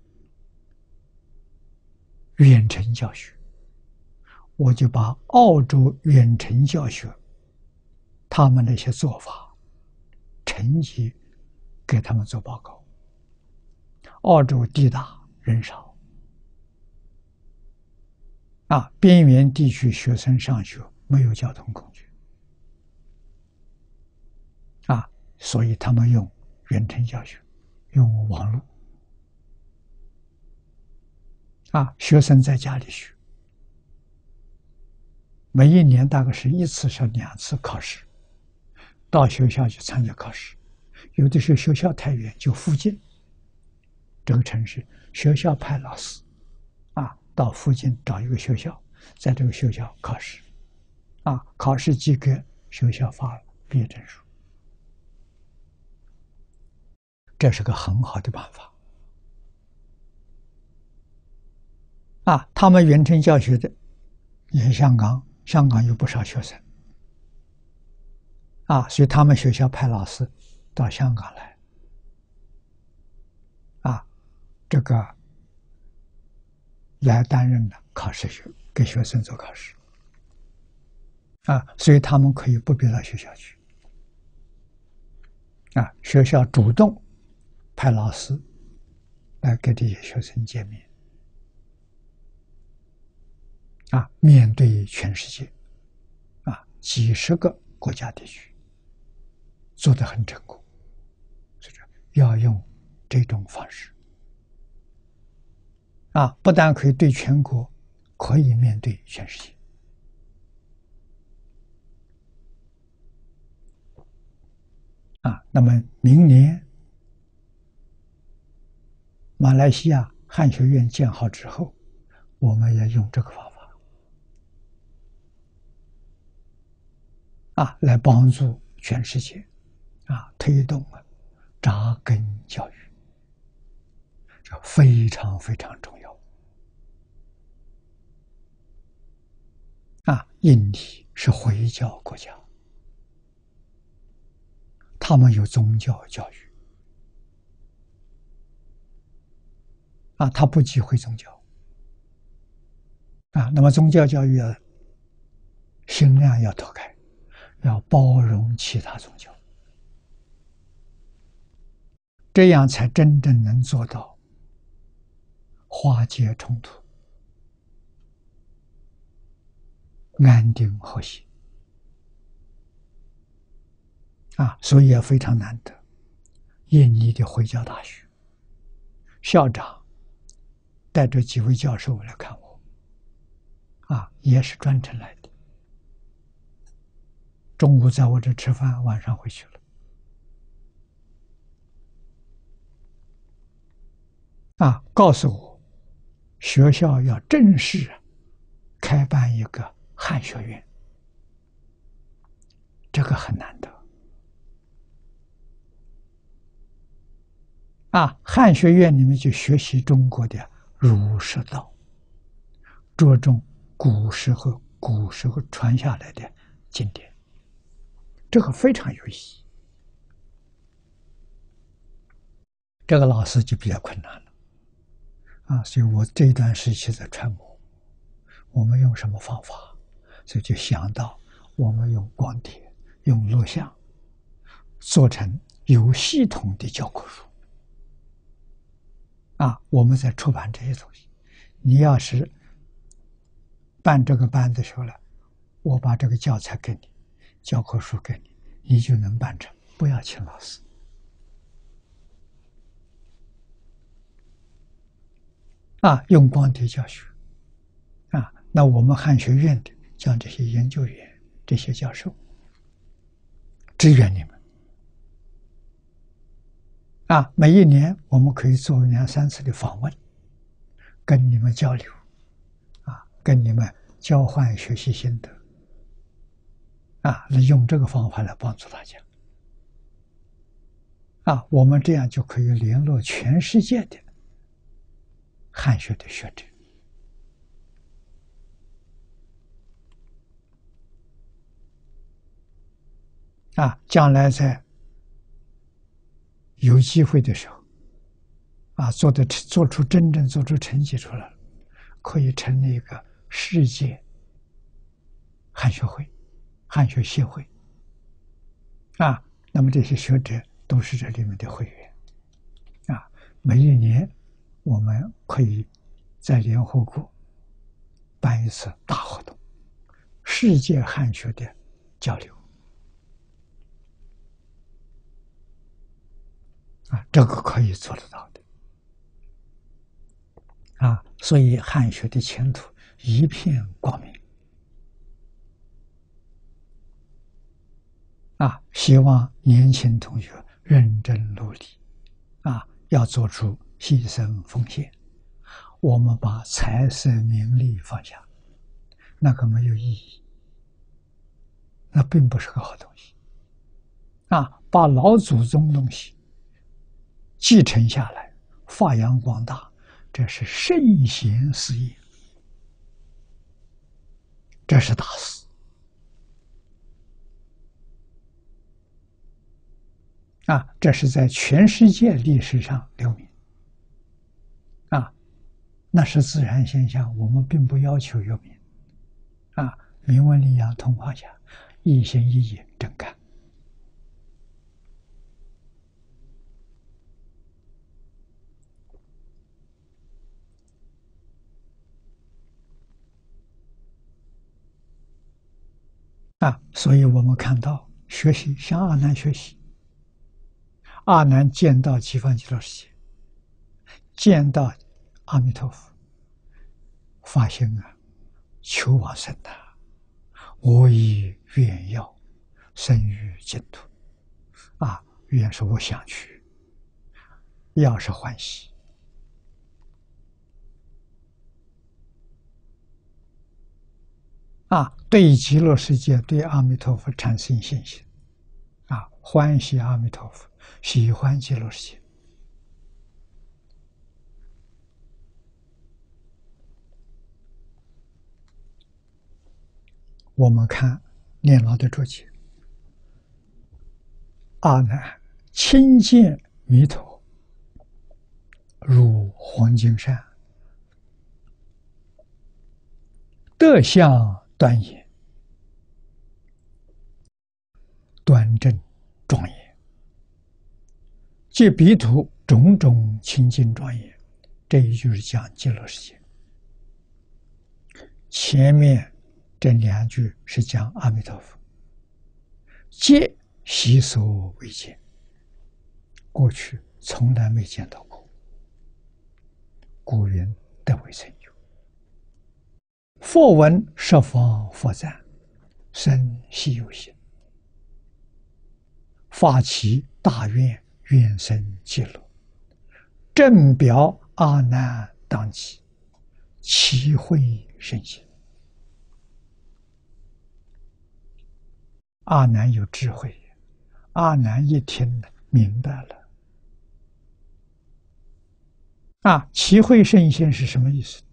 远程教学。我就把澳洲远程教学他们那些做法成绩给他们做报告。澳洲地大人少边缘地区学生上学没有交通工具所以他们用远程教学，用网络学生在家里学，每一年大概是1次上2次考试，到学校去参加考试。有的时候学校太远，就附近这个城市，学校派老师到附近找一个学校，在这个学校考试考试及格，学校发毕业证书。这是个很好的办法他们远程教学的也是香港有不少学生所以他们学校派老师到香港来这个来担任考试给学生做考试所以他们可以不必到学校去学校主动派老师来跟这些学生见面面对全世界几十个国家地区做得很成功，所以要用这种方式不但可以对全国，可以面对全世界那么明年马来西亚汉学院建好之后，我们要用这个方法来帮助全世界推动扎根教育，这非常非常重要印尼是回教国家，他们有宗教教育他不忌讳宗教那么宗教教育心量要拓开，要包容其他宗教，这样才真正能做到化解冲突，安定和谐所以也非常难得。 印尼的回教大学校长带着几位教授来看我，也是专程来的。中午在我这吃饭，晚上回去了。告诉我，学校要正式开办一个汉学院，这个很难得。汉学院里面就学习中国的儒释道，着重古时候传下来的经典，这个非常有意义。这个老师就比较困难了，所以我这一段时期在揣摩，我们用什么方法，所以就想到我们用光碟、用录像，做成有系统的教科书。我们在出版这些东西，你要是办这个班的时候呢，我把这个教材给你，教科书给你，你就能办成，不要请老师。用光碟教学。那我们汉学院的将这些研究员、这些教授支援你们。每一年我们可以做2、3次的访问，跟你们交流，跟你们交换学习心得，用这个方法来帮助大家。我们这样就可以联络全世界的汉学的学者。将来在有机会的时候，做出真正做出成绩出来了，可以成立一个世界汉学会、汉学协会。那么这些学者都是这里面的会员。每一年我们可以在联合国办一次大活动，世界汉学的交流。这个可以做得到的。所以汉学的前途一片光明。希望年轻同学认真努力，要做出牺牲奉献。我们把财色名利放下，那个没有意义，那并不是个好东西。把老祖宗东西继承下来，发扬光大，这是圣贤事业，这是大事。这是在全世界历史上留名。那是自然现象，我们并不要求有名。明文里养通化下，一心一意真干。所以我们看到学习向阿难学习，阿难见到西方极乐世界，见到阿弥陀佛，发心求往生我以愿要生于净土。愿是我想去，要是欢喜。对极乐世界、对阿弥陀佛产生信心，欢喜阿弥陀佛，喜欢极乐世界。我们看念老的注解，阿难亲见弥陀，入黄金山，德相端严，端正庄严，借彼土种种清净庄严。这一句是讲极乐世界，前面这2句是讲阿弥陀佛，皆悉所未见， 过去从来没见到过。古云得未曾有。佛闻十方佛赞，生希有心，发起大愿，愿生极乐，正表阿难当机，其慧甚心。阿难有智慧，阿难一听明白了。其慧甚心是什么意思？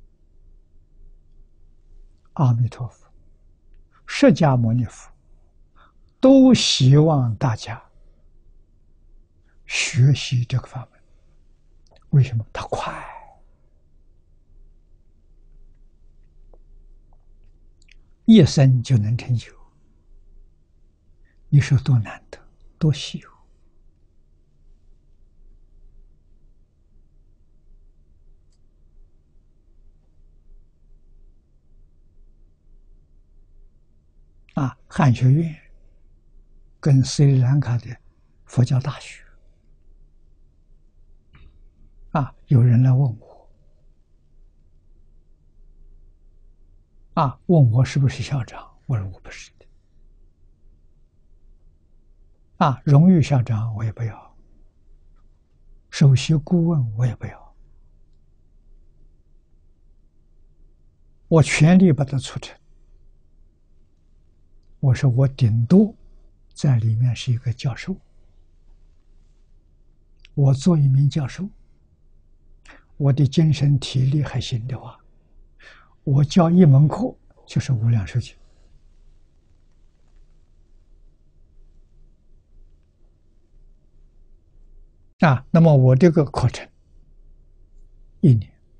阿弥陀佛、释迦牟尼佛都希望大家学习这个法门。为什么？它快，一生就能成就。你说多难得，多稀有。汉学院跟斯里兰卡的佛教大学有人来问我问我是不是校长，我说我不是的荣誉校长我也不要，首席顾问我也不要，我全力把它促成。我说我顶多在里面是一个教授，我做一名教授，我的精神体力还行的话，我教一门课就是无量寿经那么我这个课程一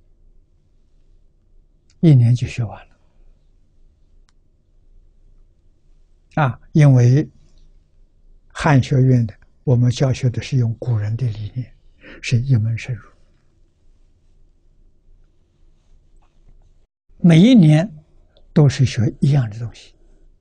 年就学完了因为汉学院的我们教学的是用古人的理念，是一门深入，每一年都是学一样的东西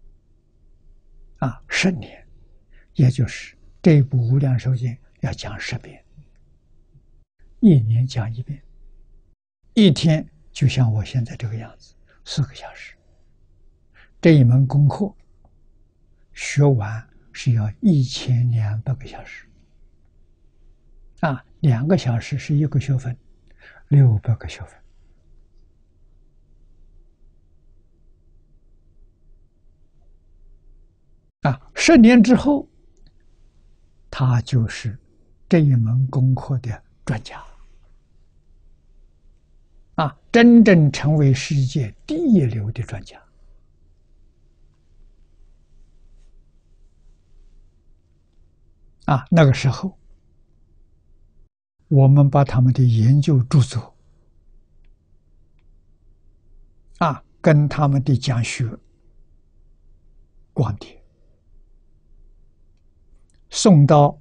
10年，也就是这一部无量寿经要讲10遍，一年讲1遍，一天就像我现在这个样子，4个小时。这一门功课学完是要1200个小时2个小时是1个学分，600个学分10年之后，他就是这一门功课的专家真正成为世界第一流的专家那个时候我们把他们的研究著作跟他们的讲学光碟送到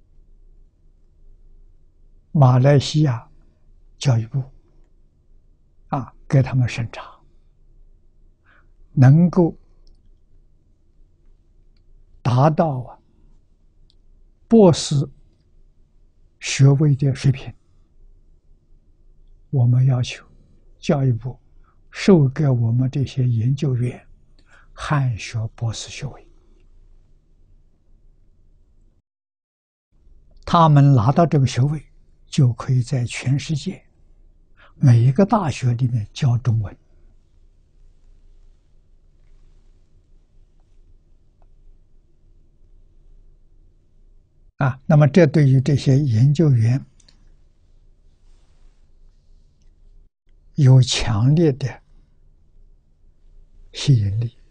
马来西亚教育部给他们审查，能够达到博士学位的水平，我们要求教育部授给我们这些研究员汉学博士学位。他们拿到这个学位，就可以在全世界每一个大学里面教中文那么这对于这些研究员有强烈的吸引力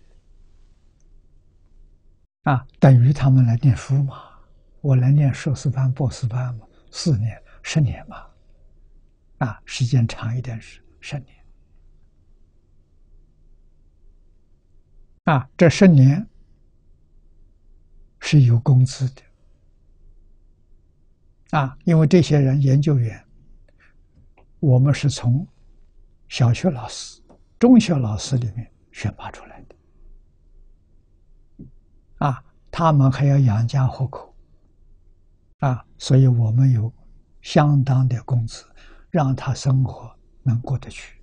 等于他们来念书嘛，我来念硕士班、博士班嘛，4年、10年嘛时间长一点是10年这10年是有工资的因为这些人研究员，我们是从小学老师、中学老师里面选拔出来的他们还要养家糊口所以我们有相当的工资，让他生活能过得去。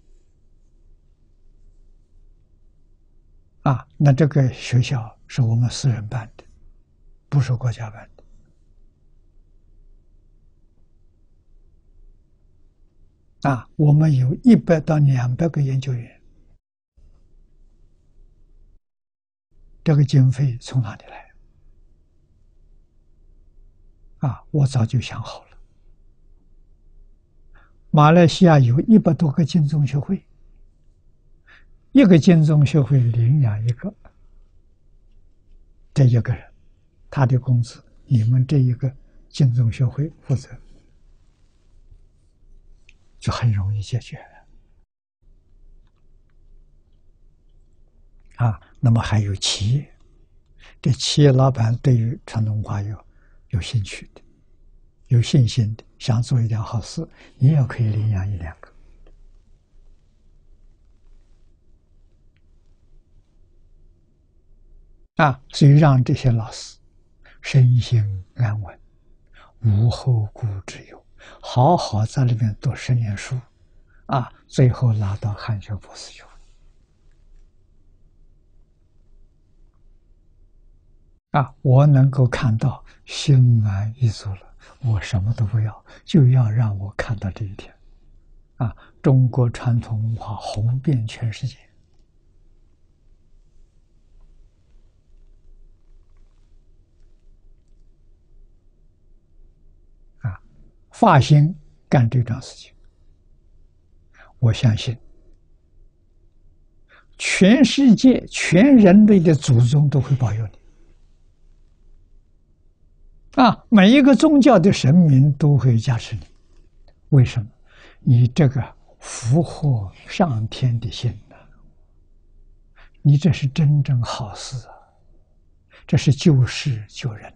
那这个学校是我们私人办的，不是国家办的。我们有100到200个研究员，这个经费从哪里来？我早就想好了。马来西亚有100多个经宗学会，一个经宗学会领养一个，这一个人，他的工资你们这一个经宗学会负责，就很容易解决了。那么还有企业，这企业老板对于传统文化有兴趣的、有信心的，想做一点好事，你也可以领养1、2个。所以让这些老师身心安稳，无后顾之忧，好好在里面读10年书，最后拿到汉学博士学位。我能够看到，心满意足了，我什么都不要，就要让我看到这一天。中国传统文化红遍全世界。发心干这桩事情，我相信全世界全人类的祖宗都会保佑你。每一个宗教的神明都会加持你。为什么？你这个福祸上天的心你这是真正好事这是救世救人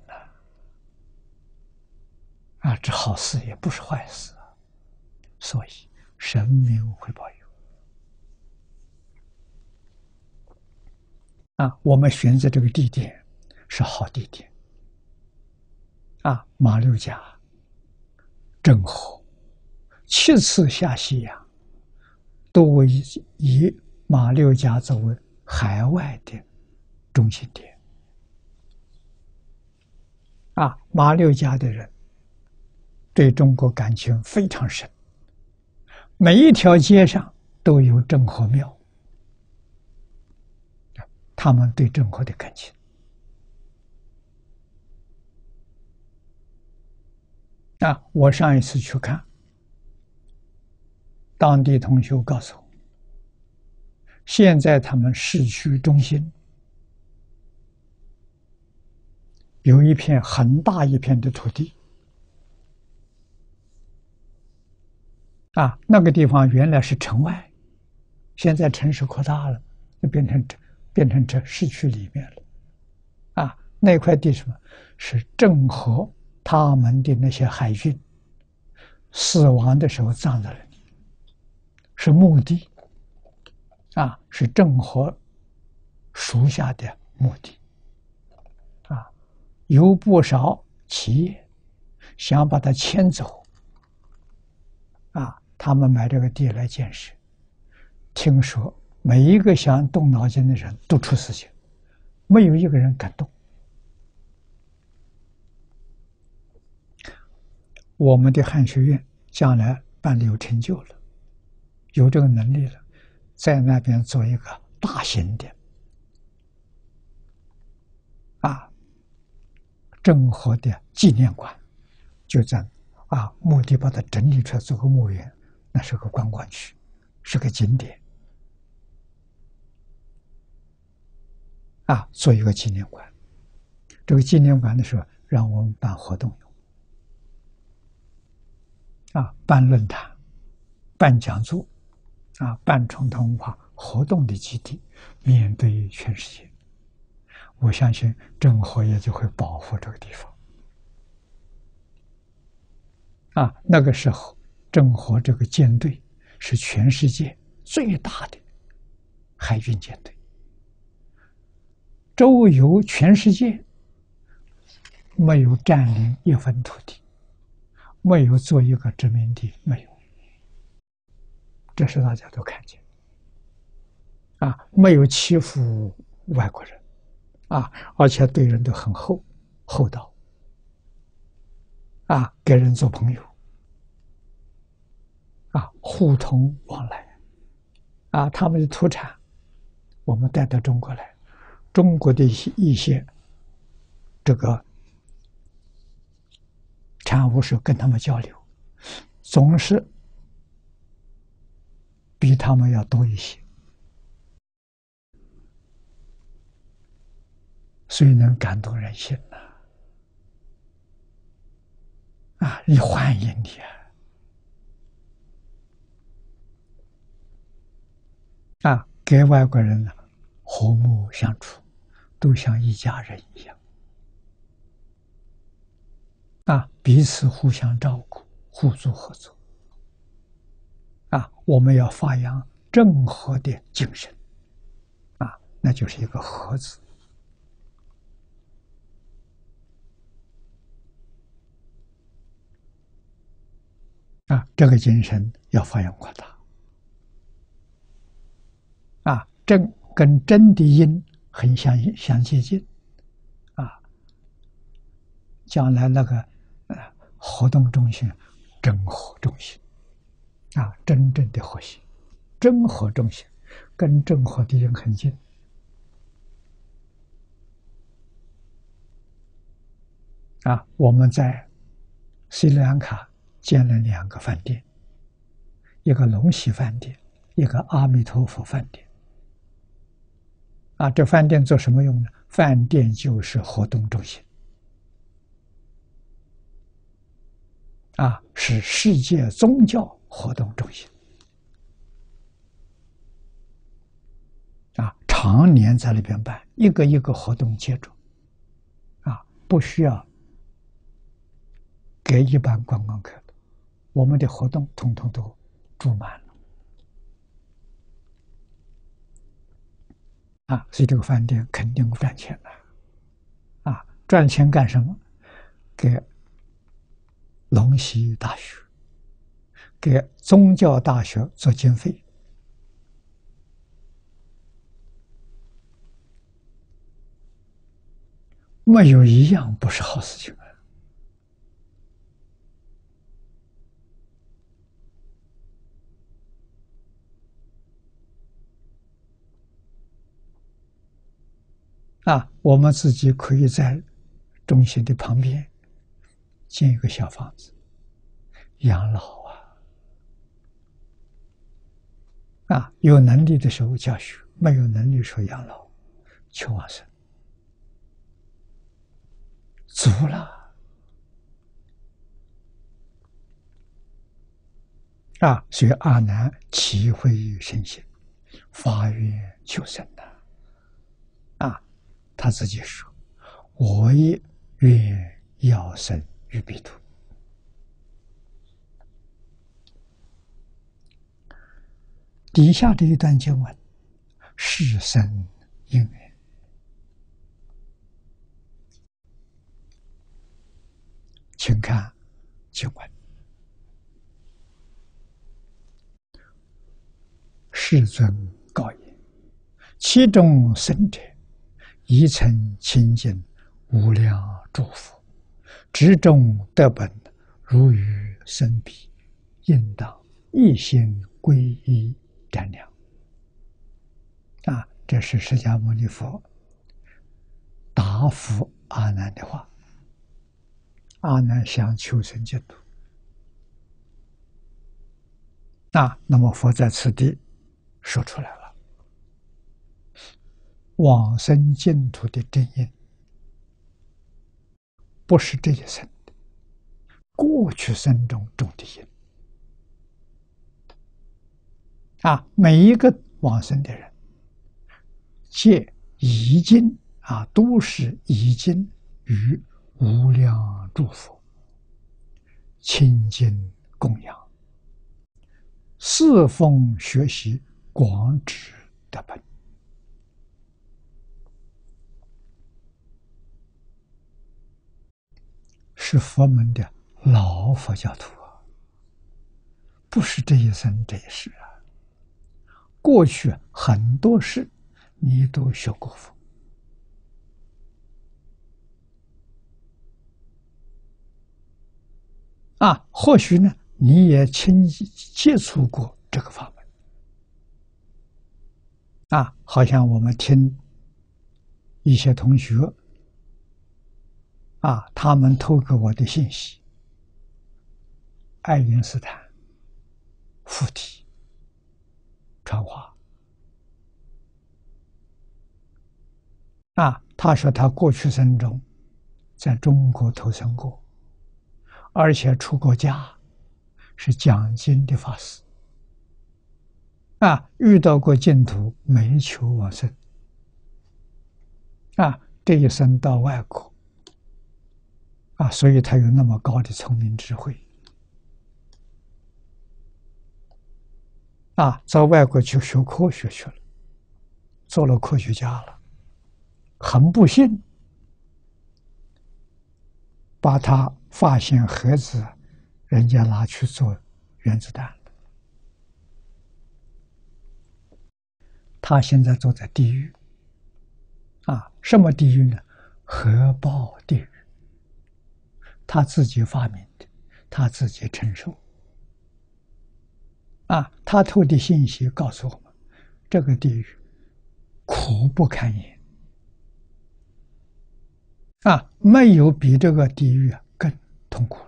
这好事也不是坏事所以神明会保佑。我们选择这个地点是好地点。马六甲郑和7次下西洋，都以马六甲作为海外的中心点。马六甲的人对中国感情非常深，每一条街上都有郑和庙，他们对郑和的感情。我上一次去看，当地同学告诉我，现在他们市区中心有一片很大一片的土地，那个地方原来是城外，现在城市扩大了，就变成这市区里面了。那块地什么？是郑和他们的那些海军死亡的时候葬在那里，是墓地，是郑和属下的墓地。有不少企业想把它迁走，他们买这个地来建设，听说每一个想动脑筋的人都出事情，没有一个人敢动。我们的汉学院将来办理有成就了，有这个能力了，在那边做一个大型的郑和的纪念馆，就在墓地把它整理出来做个墓园，那是个观光区，是个景点做一个纪念馆。这个纪念馆的时候让我们办活动用办论坛、办讲座办传统文化活动的基地，面对全世界。我相信郑和也就会保护这个地方。那个时候郑和这个舰队是全世界最大的海军舰队，周游全世界，没有占领一分土地没有做一个殖民地，没有，这是大家都看见没有欺负外国人而且对人都很厚道跟人做朋友互通往来他们的土产我们带到中国来，中国的一些这个产物是跟他们交流，总是比他们要多一些，所以能感动人心你欢迎你跟外国人和睦相处，都像一家人一样彼此互相照顾，互助合作我们要发扬正和的精神那就是一个和字这个精神要发扬光大正跟真的因很相接近将来那个活动中心真和中心真正的和谐，真和中心跟真和的人很近我们在斯里兰卡建了2个饭店，一个龙禧饭店，一个阿弥陀佛饭店这饭店做什么用呢？饭店就是活动中心是世界宗教活动中心常年在那边办，一个一个活动接着不需要给一般观光客的，我们的活动统统都住满了所以这个饭店肯定赚钱了赚钱干什么？给龙禧大学，给宗教大学做经费没有一样不是好事情我们自己可以在中心的旁边建一个小房子养老有能力的时候教学，没有能力的时候养老求往生足了所以阿难体会身心，发愿求生他自己说：“我也愿要生于彼土。”底下这一段经文，是生因缘。请看经文：世尊告言：“其中生者，一曾清净无量诸佛，执中得本，如于生彼，应当一心皈依瞻量。”这是释迦牟尼佛答复阿难的话。阿难想求生净土那么佛在此地说出来了，往生净土的真因不是这一生的，过去生中种的因每一个往生的人皆已经都是已经与无量诸佛亲近供养，侍奉学习广智的本是佛门的老佛教徒啊，不是这一生这一世啊，过去很多事你都学过佛啊，或许呢你也亲自接触过这个法门啊，好像我们听一些同学啊，他们透给我的信息，爱因斯坦附体传话啊，他说他过去生中在中国投生过，而且出过家，是讲经的法师啊，遇到过净土没求往生啊，这一生到外国啊，所以他有那么高的聪明智慧啊，在外国去学科学去了，做了科学家了，很不幸把他发现盒子人家拿去做原子弹了，他现在坐在地狱啊，什么地狱呢？核爆地狱，他自己发明的，他自己承受啊，他透的信息告诉我们，这个地狱苦不堪言啊，没有比这个地狱更痛苦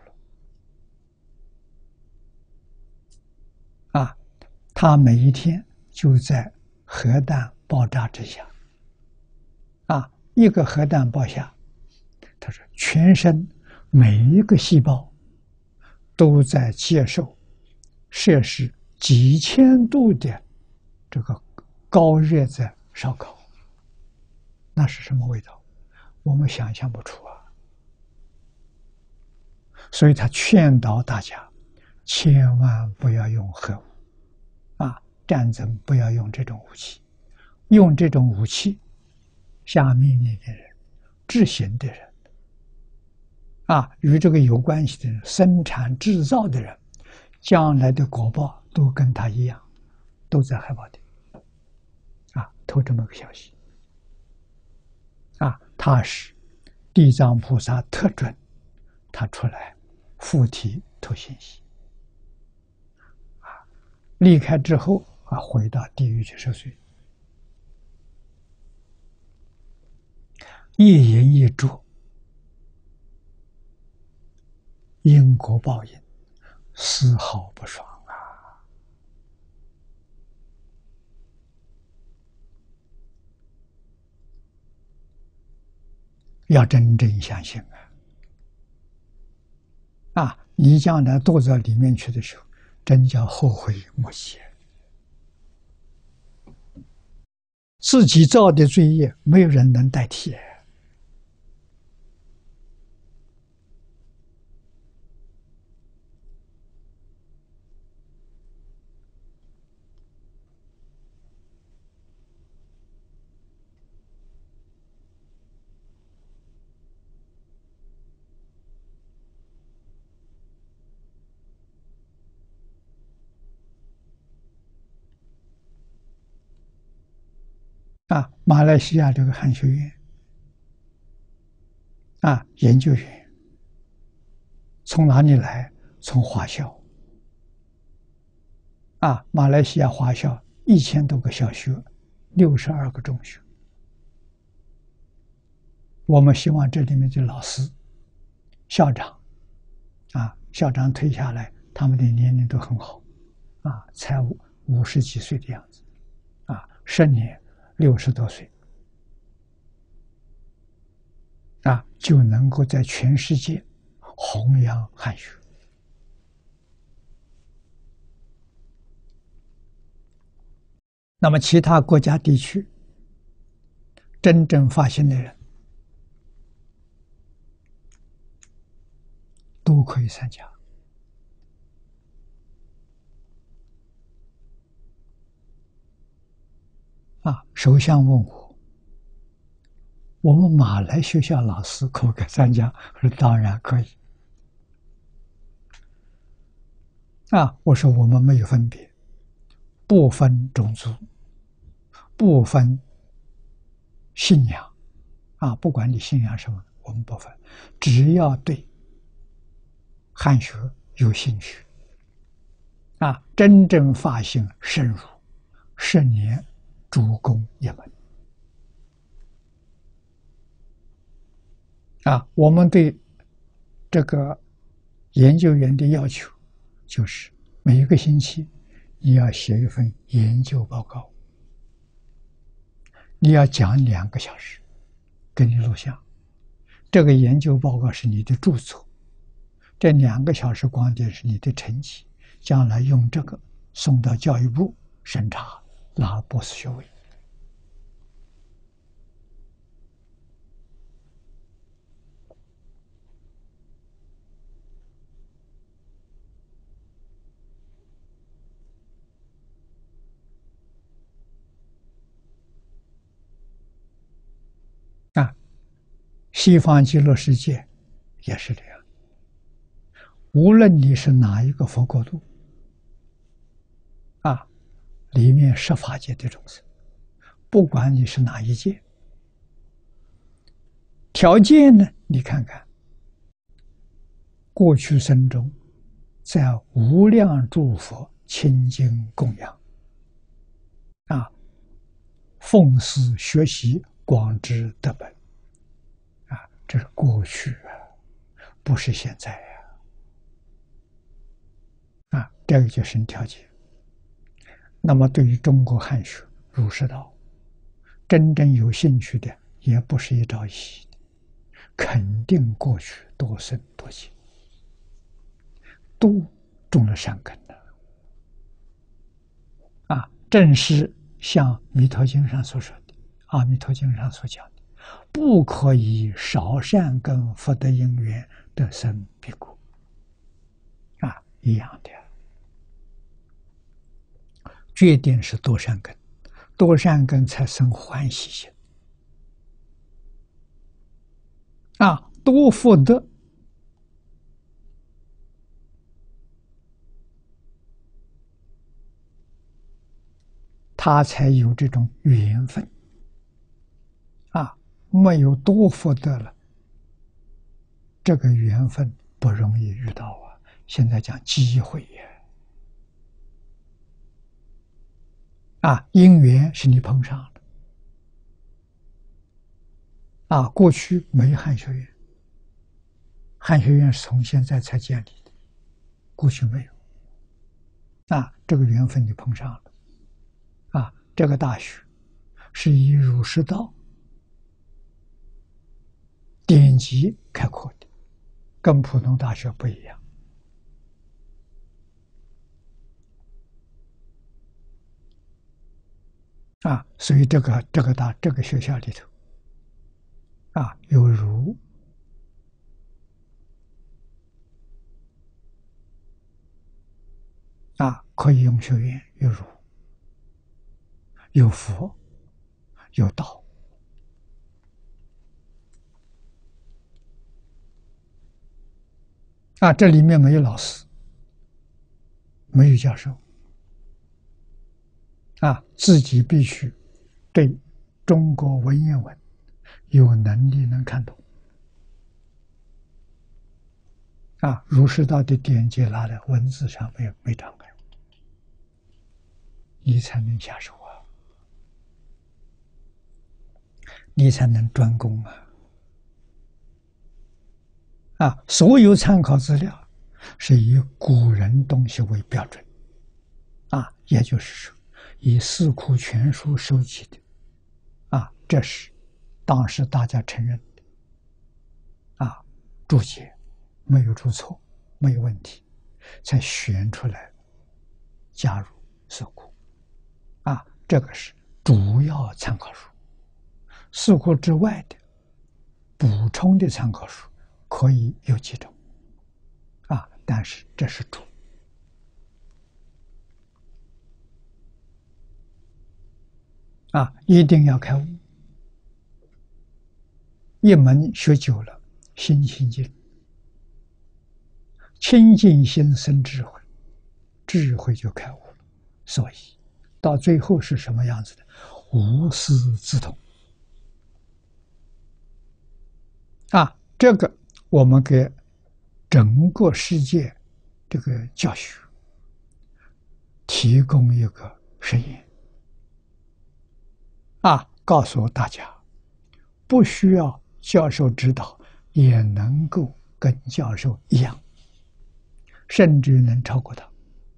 了啊！他每一天就在核弹爆炸之下啊，一个核弹爆下，他说全身每一个细胞都在接受摄氏几千度的这个高热在烧烤，那是什么味道？我们想象不出啊！所以他劝导大家，千万不要用核武啊，战争不要用这种武器，用这种武器下命令的人、执行的人啊，与这个有关系的人、生产制造的人，将来的果报都跟他一样，都在害怕的啊，透这么个消息啊，他是地藏菩萨特准，他出来附体透信息啊，离开之后啊，回到地狱去受罪，一言一啄，因果报应，丝毫不爽啊！要真正相信啊，你将来堕到里面去的时候，真叫后悔莫及。自己造的罪业，没有人能代替。啊，马来西亚这个汉学院啊，研究员从哪里来？从华校啊，马来西亚华校1000多个小学，62个中学。我们希望这里面的老师、校长啊，校长退下来，他们的年龄都很好啊，才50几岁的样子啊，10年60多岁啊，就能够在全世界弘扬汉学。那么其他国家地区真正发心的人都可以参加啊。首相问我们马来学校老师可不可以参加？我说当然可以我说我们没有分别，不分种族，不分信仰，不管你信仰什么，我们不分，只要对汉学有兴趣，真正发心深入，10年主攻一门。我们对这个研究员的要求就是每一个星期你要写一份研究报告，你要讲2个小时，给你录像。这个研究报告是你的著作，这2个小时光碟是你的成绩，将来用这个送到教育部审查，拿博士学位。西方极乐世界也是这样，无论你是哪一个佛国度，里面18界的众生，不管你是哪一界，条件呢，你看看，过去生中，在无量诸佛亲近供养，奉师学习，广知德本，这是过去不是现在这个就是条件。那么对于中国汉学儒释道，真正有兴趣的，也不是一朝一夕的，肯定过去多生多劫，都种了善根的。正是像《弥陀经》上所说的，《阿弥陀经》上所讲的，不可以少善根福德因缘得生彼国，一样的，决定是多善根，多善根才生欢喜心，多福德，他才有这种缘分，没有多福德了，这个缘分不容易遇到现在讲机会因缘是你碰上了，过去没汉学院，汉学院是从现在才建立的，过去没有，这个缘分你碰上了，这个大学是以儒释道典籍开阔的，跟普通大学不一样。所以这个学校里头，有儒，可以用学院，有儒，有佛，有道，这里面没有老师，没有教授，自己必须对中国文言文有能力能看懂，儒释道的典籍拿来，文字上没障碍，你才能下手你才能专攻所有参考资料是以古人东西为标准，也就是说，以四库全书收集的，这是当时大家承认的，注解没有出错，没有问题，才选出来加入四库，这个是主要参考书。四库之外的补充的参考书可以有几种，但是这是主。一定要开悟，一门学久了，心清净，清净心生智慧， 智慧就开悟了。所以到最后是什么样子的？无师自通啊！这个我们给整个世界这个教学提供一个实验啊，告诉大家，不需要教授指导，也能够跟教授一样，甚至能超过他。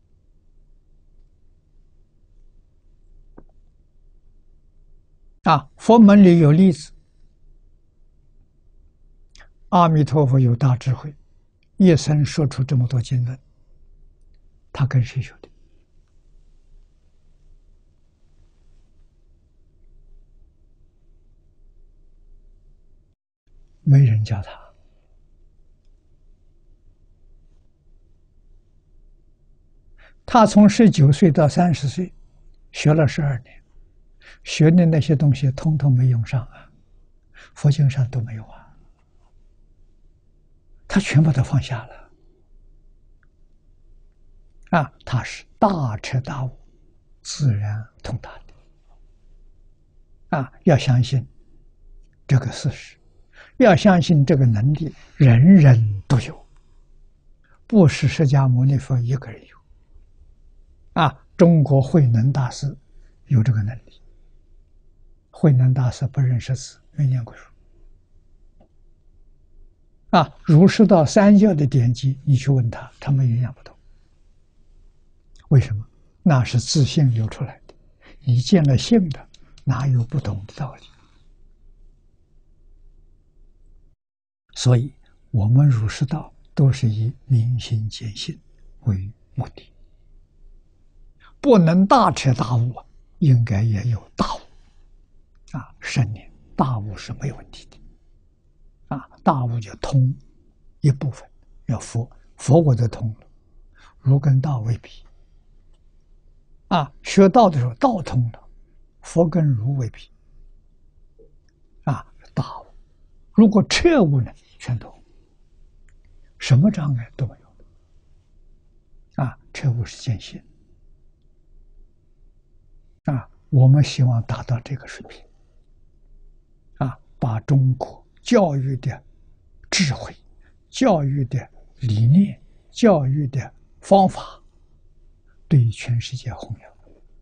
啊，佛门里有例子，阿弥陀佛有大智慧，一生说出这么多经论，他跟谁学的？没人教他。他从19岁到30岁，学了12年，学的那些东西通通没用上啊，佛经上都没有啊，他全把它放下了。啊，他是大彻大悟，自然通达的。啊，要相信这个事实，要相信这个能力，人人都有，不是释迦牟尼佛一个人有。啊，中国慧能大师有这个能力。慧能大师不认识字，没念过书。啊，儒释道三教的典籍，你去问他，他们营养不同。为什么？那是自信流出来的。你见了性的，哪有不懂的道理？所以，我们儒释道都是以明心见性为目的。不能大彻大悟，应该也有大悟。啊，圣念大悟是没有问题的。啊，大悟就通一部分，要佛我就通了，儒跟道未必。啊，学道的时候道通了，佛跟儒未必。啊，大悟，如果彻悟呢，全通，什么障碍都没有。啊，彻悟是见性。啊，我们希望达到这个水平。啊，把中国教育的智慧、教育的理念、教育的方法，对全世界弘扬。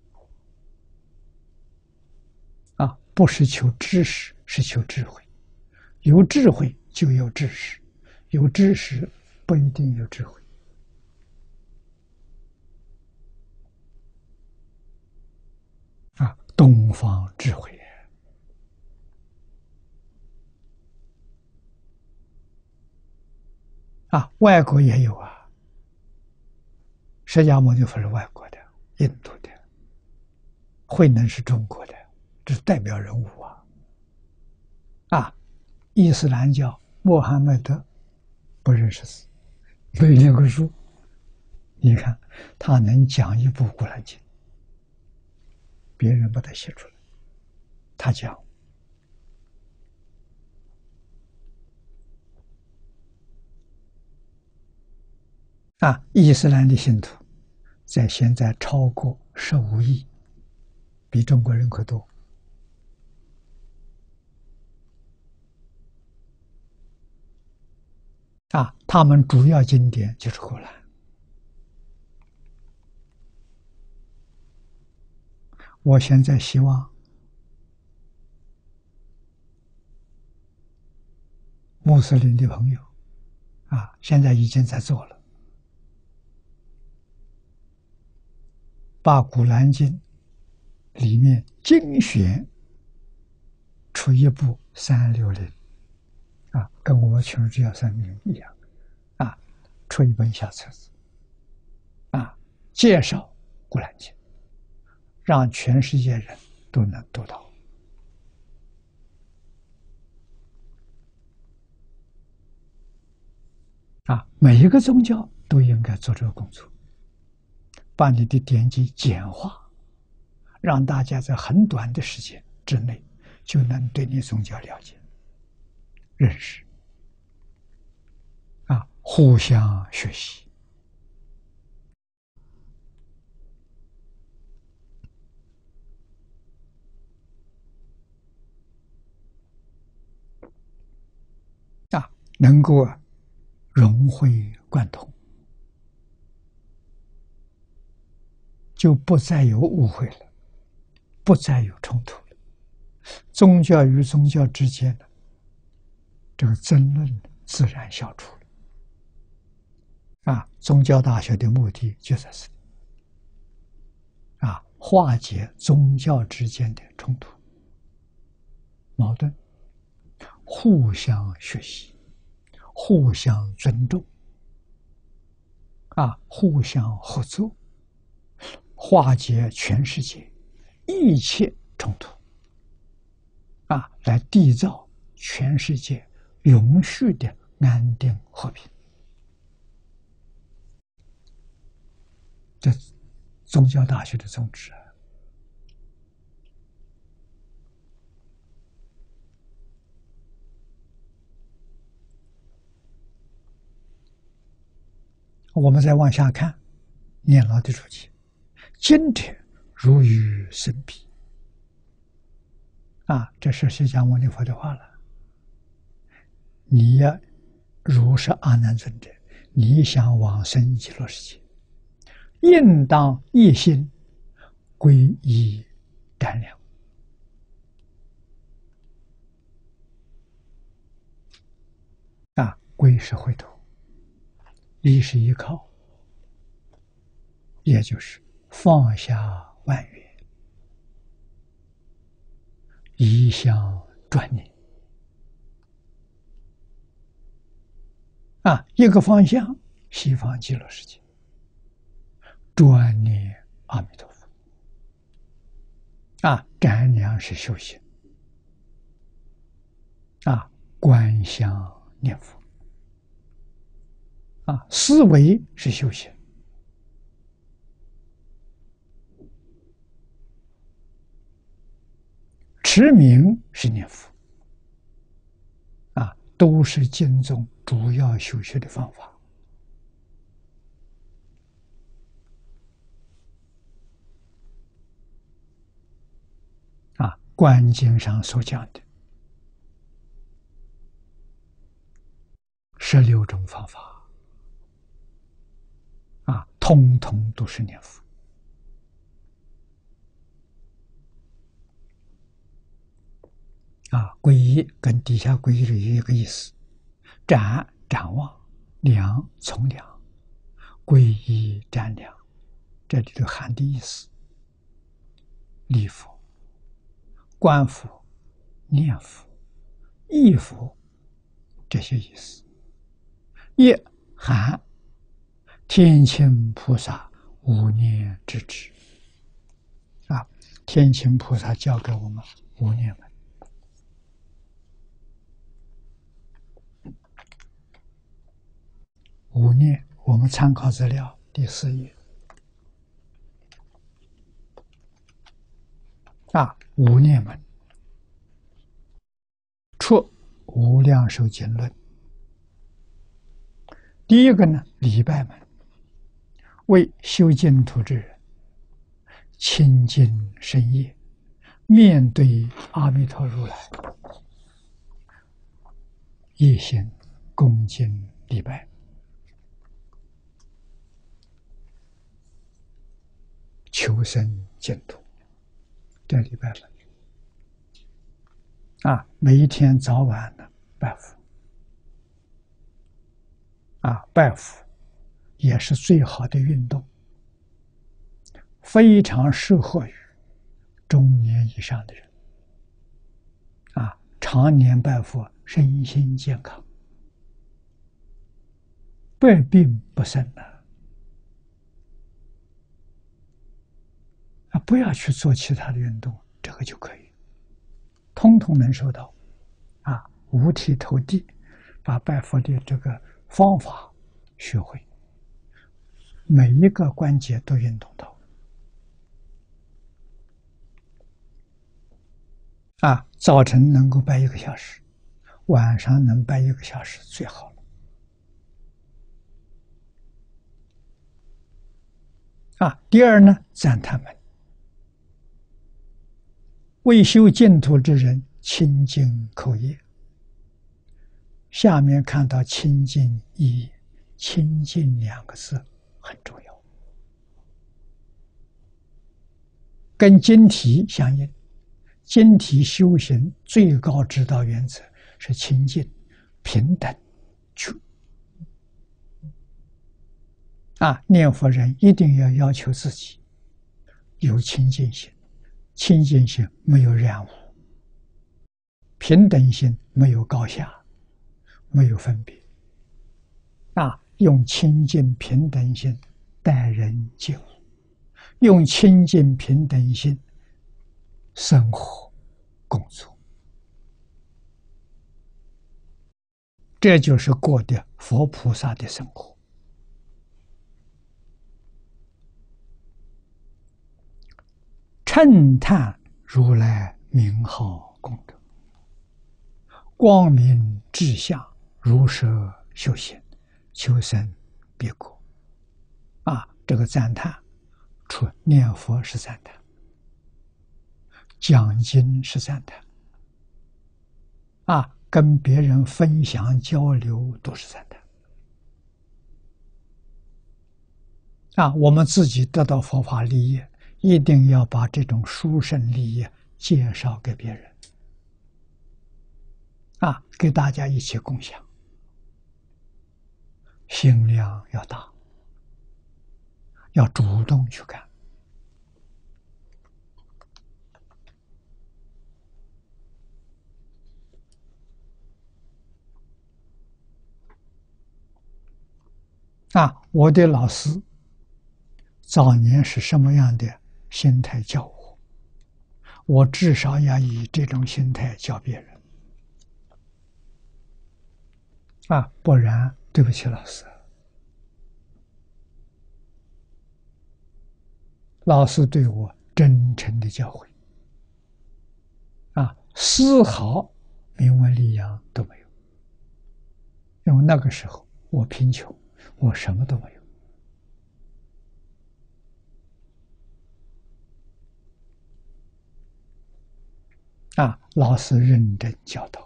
啊，不是求知识，是求智慧。有智慧就有知识，有知识不一定有智慧。啊，东方智慧。啊，外国也有啊。释迦牟尼佛是外国的，印度的，慧能是中国的，这是代表人物啊。啊，伊斯兰教穆罕默德不认识字，没念过书，你看他能讲一部《古兰经》，别人把它写出来，他讲。啊，伊斯兰的信徒在现在超过15亿，比中国人口多。啊，他们主要经典就是《古兰》。我现在希望穆斯林的朋友，啊，现在已经在做了，把《古兰经》里面精选出一部360，啊，跟我们《穷之要3名》一样，啊，出一本小册子，啊，介绍《古兰经》，让全世界人都能读到。啊，每一个宗教都应该做这个工作，把你的典籍简化，让大家在很短的时间之内就能对你宗教了解、认识。啊，互相学习。 能够融会贯通，就不再有误会了，不再有冲突了。宗教与宗教之间的这个争论自然消除了。宗教大学的目的就在这里，化解宗教之间的冲突、矛盾，互相学习，互相尊重，互相合作，化解全世界一切冲突，来缔造全世界永续的安定和平。这宗教大学的宗旨我们再往下看，念老的主题，今天如遇生彼。这是释迦牟尼佛的话了。你要如是阿难尊者，你想往生极乐世界，应当一心皈依瞻量。皈是回头，依是依靠，也就是放下万缘，一向专念。一个方向，西方极乐世界，专念阿弥陀佛。瞻量是修行，观想念佛，思维是修行，持名是念佛，都是经中主要修学的方法。观经上所讲的16种方法，通通都是念佛。皈依跟底下皈依的有一个意思，瞻望，量从量，皈依瞻量，这里头含的意思，礼佛、观佛、念佛、忆佛，这些意思，也含天亲菩萨无念之智。天亲菩萨教给我们无念门。无念，我们参考资料第4页。无念门出无量寿经论。第一个呢，礼拜门，为修净土之人清净深业，面对阿弥陀如来，一心恭敬礼拜，求生净土。这礼拜门，每一天早晚的拜佛，拜佛也是最好的运动，非常适合于中年以上的人，常年拜佛，身心健康，百病不生了。不要去做其他的运动，这个就可以，通通能收到，五体投地，把拜佛的这个方法学会，每一个关节都运动到。早晨能够拜1个小时，晚上能拜1个小时最好了。第二呢，赞叹门，为修净土之人清净口业， 下面看到清净义，清净两个字很重要，跟经题相应。经题修行最高指导原则是清净、平等、觉。念佛人一定要求自己有清净心，清净心没有染污，平等心没有高下，没有分别。用清净平等心待人接物，用清净平等心生活工作，这就是过的佛菩萨的生活。称叹如来名号功德，光明志向，如舍修行，求生别国。这个赞叹，除念佛是赞叹，讲经是赞叹，跟别人分享交流都是赞叹。我们自己得到佛法利益，一定要把这种殊胜利益介绍给别人，给大家一起共享，心量要大，要主动去干。我的老师早年是什么样的心态教我，我至少要以这种心态教别人。不然对不起老师，老师对我真诚的教诲，丝毫名闻利养都没有。因为那个时候我贫穷，我什么都没有。老师认真教导。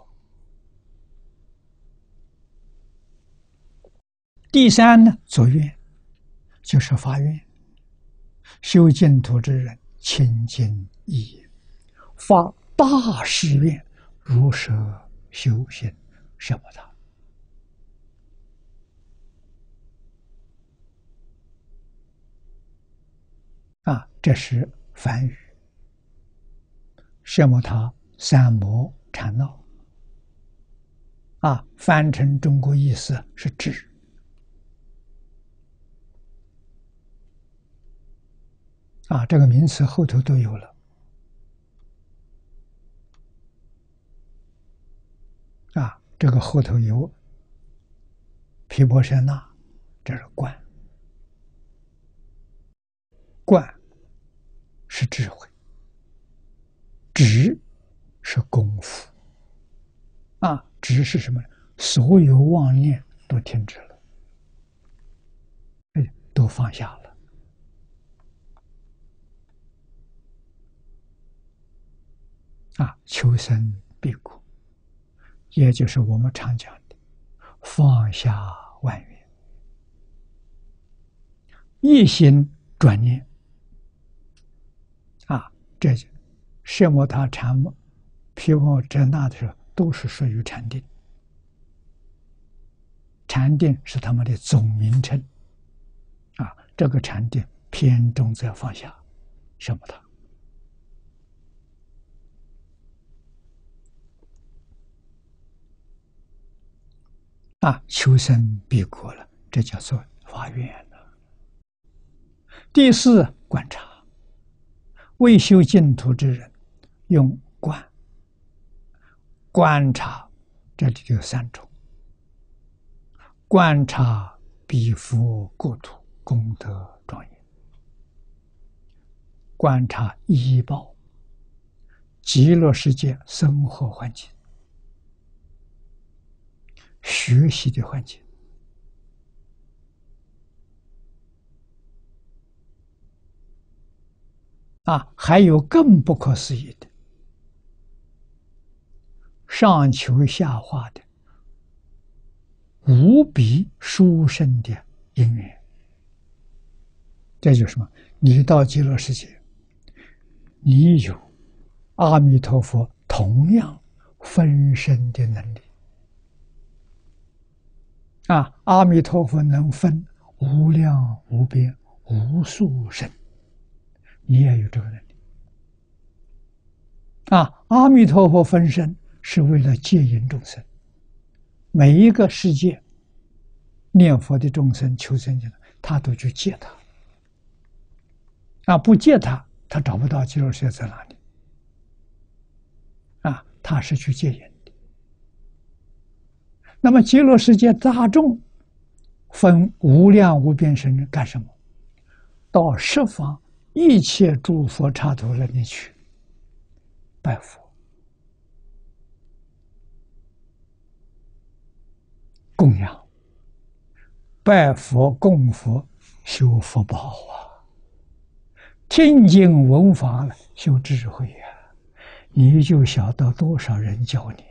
第三呢，作愿，就是发愿。修净土之人，清净意业，发大誓愿，如舍修行什么他。这是梵语。什么他三摩禅闹。翻成中国意思是智。这个名词后头都有了。这个后头有毗婆舍那，这是观。观是智慧，止是功夫。止是什么？所有妄念都停止了，都放下了。求生必果，也就是我们常讲的放下万缘，一心转念。这奢摩他禅、毗婆舍那的时候，都是属于禅定。禅定是他们的总名称。这个禅定偏重在放下奢摩他。求生必果了，这叫做发愿了。第四，观察。未修净土之人，用观察，这里有三种：观察彼佛国土功德庄严，观察依报极乐世界生活环境、学习的环境。还有更不可思议的，上求下化的无比殊胜的因缘。这就是什么？你到极乐世界，你有阿弥陀佛同样分身的能力。阿弥陀佛能分无量无边无数身，你也有这个能力。阿弥陀佛分身是为了戒引众生，每一个世界念佛的众生求生净土，他都去戒他。不戒他，他找不到极乐世界在哪里。他是去戒引的。那么极乐世界大众分无量无边身干什么？到十方一切诸佛刹土那里去拜佛、供养、拜佛、供佛、修福报听经闻法了，修智慧你就晓得多少人教你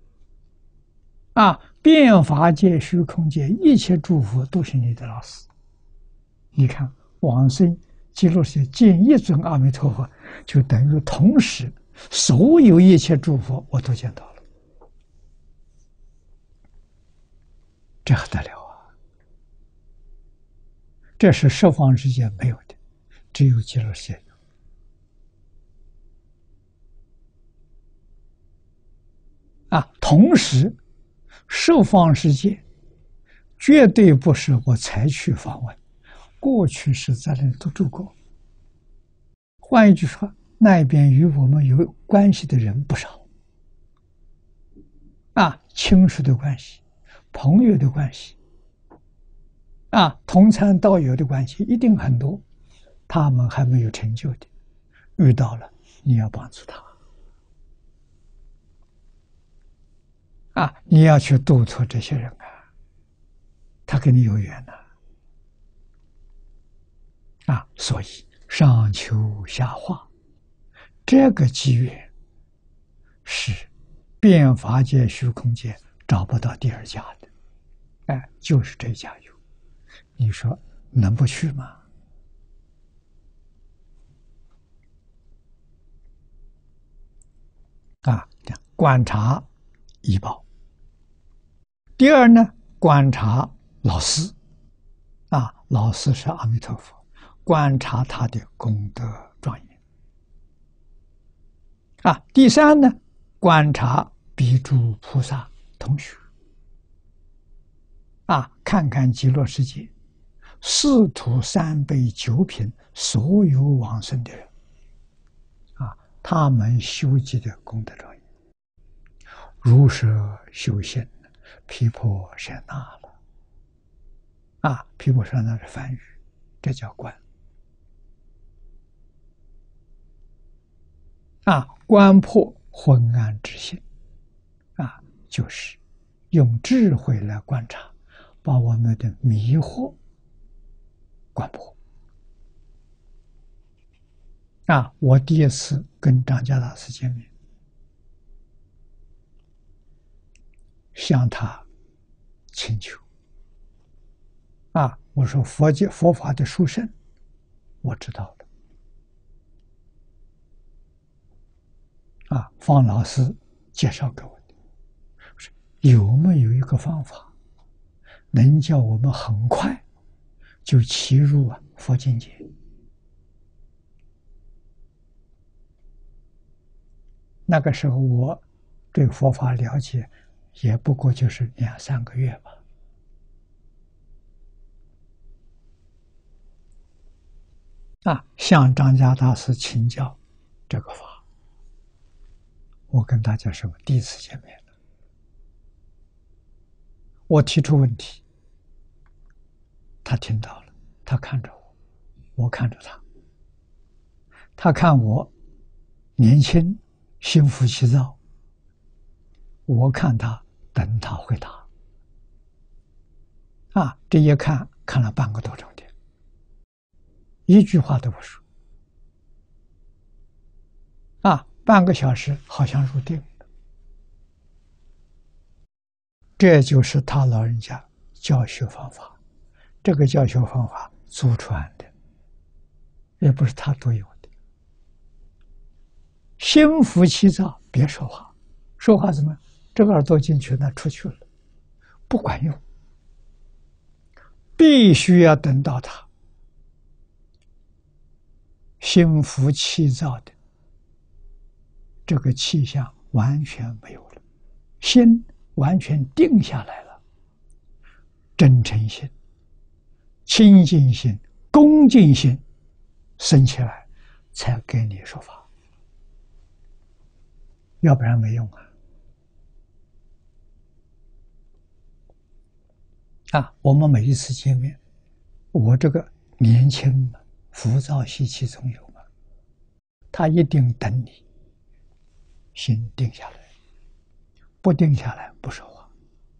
变法界、虚空界一切诸佛都是你的老师。你看往生极乐世界见一尊阿弥陀佛，就等于同时所有一切诸佛我都见到了，这还得了这是十方世界没有的，只有极乐世界有。同时十方世界绝对不是我才去访问，过去是在那里都住过。换一句说，那边与我们有关系的人不少亲属的关系、朋友的关系同参道友的关系一定很多，他们还没有成就的，遇到了你要帮助他你要去度脱这些人他跟你有缘所以上求下化，这个机缘是变法界、虚空界找不到第二家的，就是这家有，你说能不去吗？观察医报。第二呢，观察老师老师是阿弥陀佛，观察他的功德庄严第三呢，观察彼诸菩萨同学看看极乐世界四土三辈九品所有往生的人他们修集的功德庄严，如是修行，毗婆舍那了毗婆舍那是梵语，这叫观观破昏暗之心就是用智慧来观察，把我们的迷惑观破我第一次跟张家大师见面，向他请求我说佛法的殊胜我知道了方老师介绍给我的，有没有一个方法能叫我们很快就契入佛境界？那个时候我对佛法了解也不过就是2、3个月吧向张家大师请教这个法。我跟大家说第一次见面了，我提出问题，他听到了，他看着我，我看着他，他看我年轻心浮气躁，我看他等他回答这一看了半个多钟点，一句话都不说半个小时好像入定了。 这就是他老人家教学方法。这个教学方法祖传的，也不是他独有的。心浮气躁，别说话，说话怎么？这个耳朵进去，那出去了，不管用。必须要等到他心浮气躁的这个气象完全没有了，心完全定下来了，真诚心、清净心、恭敬心升起来，才给你说法，要不然没用啊！我们每一次见面，我这个年轻嘛，浮躁习气总有嘛，他一定等你心定下来，不定下来不说话。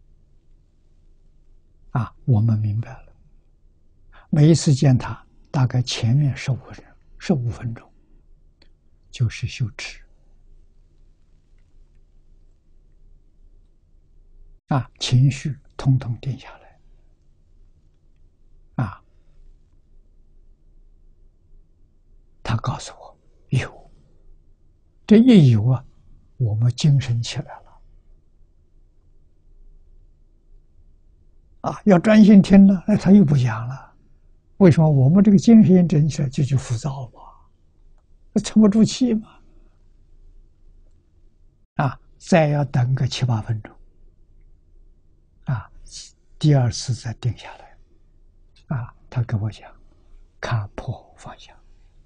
我们明白了。每一次见他，大概前面15分钟，就是修持。情绪统统定下来。他告诉我有，这一有我们精神起来了。要专心听了，他又不讲了。为什么？我们这个精神整起来就浮躁嘛，沉不住气嘛。再要等个7、8分钟，第二次再定下来。他跟我讲，看破放下。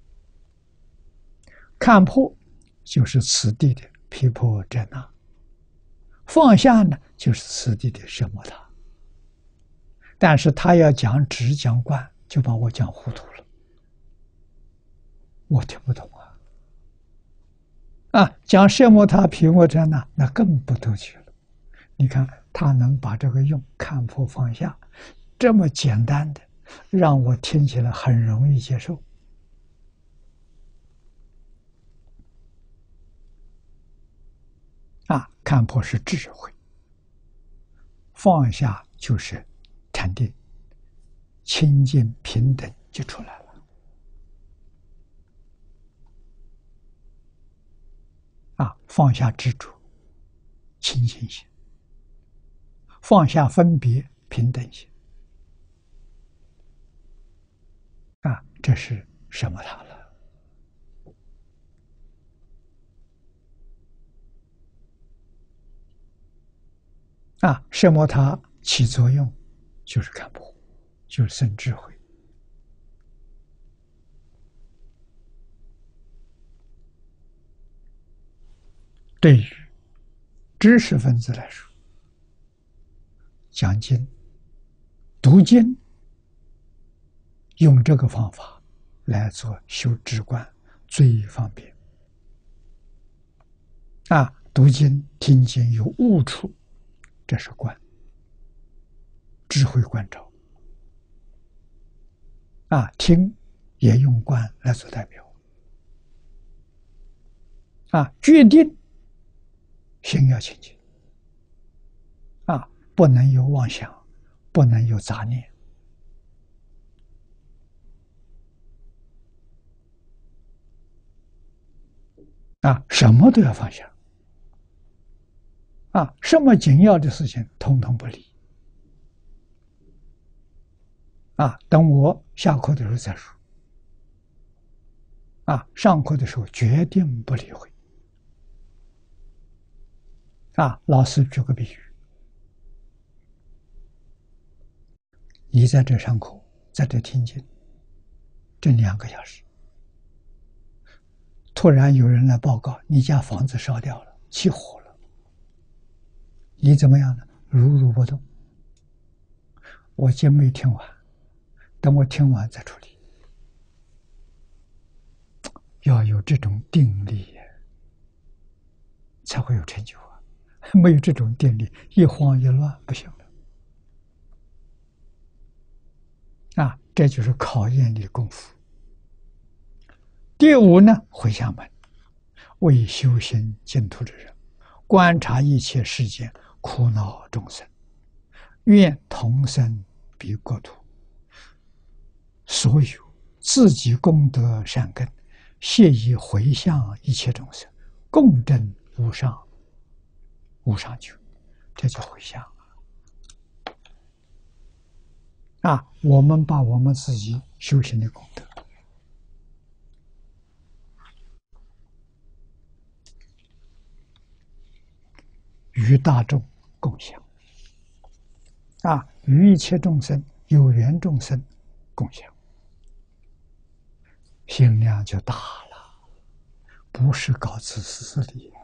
看破就是此地的毗婆遮那，放下呢就是此地的奢摩他。但是他要讲直讲观，就把我讲糊涂了，我听不懂讲奢摩他、毗婆遮那，那更不得去了。你看他能把这个用看破放下这么简单的，让我听起来很容易接受。看破是智慧，放下就是禅定，清净平等就出来了。放下执着，清净心；放下分别，平等心。这是什么他了？奢摩他起作用，就是看破，就是生智慧。对于知识分子来说，讲经、读经，用这个方法来做修止观最方便。读经、听经有悟处，这是观，智慧观照。听也用观来做代表。决定心要清净，不能有妄想，不能有杂念。什么都要放下。什么紧要的事情统统不理。等我下课的时候再说。上课的时候决定不理会。老师举个比喻，你在这上课，在这听经，这2个小时，突然有人来报告，你家房子烧掉了，起火了，你怎么样呢？如不动。我经没听完，等我听完再处理。要有这种定力，才会有成就没有这种定力，一慌一乱不行了。这就是考验你的功夫。第5呢，回向门，为修行净土之人，观察一切世间苦恼众生， 愿同生彼国土。所有自己功德善根，谢以回向一切众生，共证无上求。这叫回向啊！我们把我们自己修行的功德与大众共享啊，与一切众生有缘众生共享，心量就大了，不是搞自私自利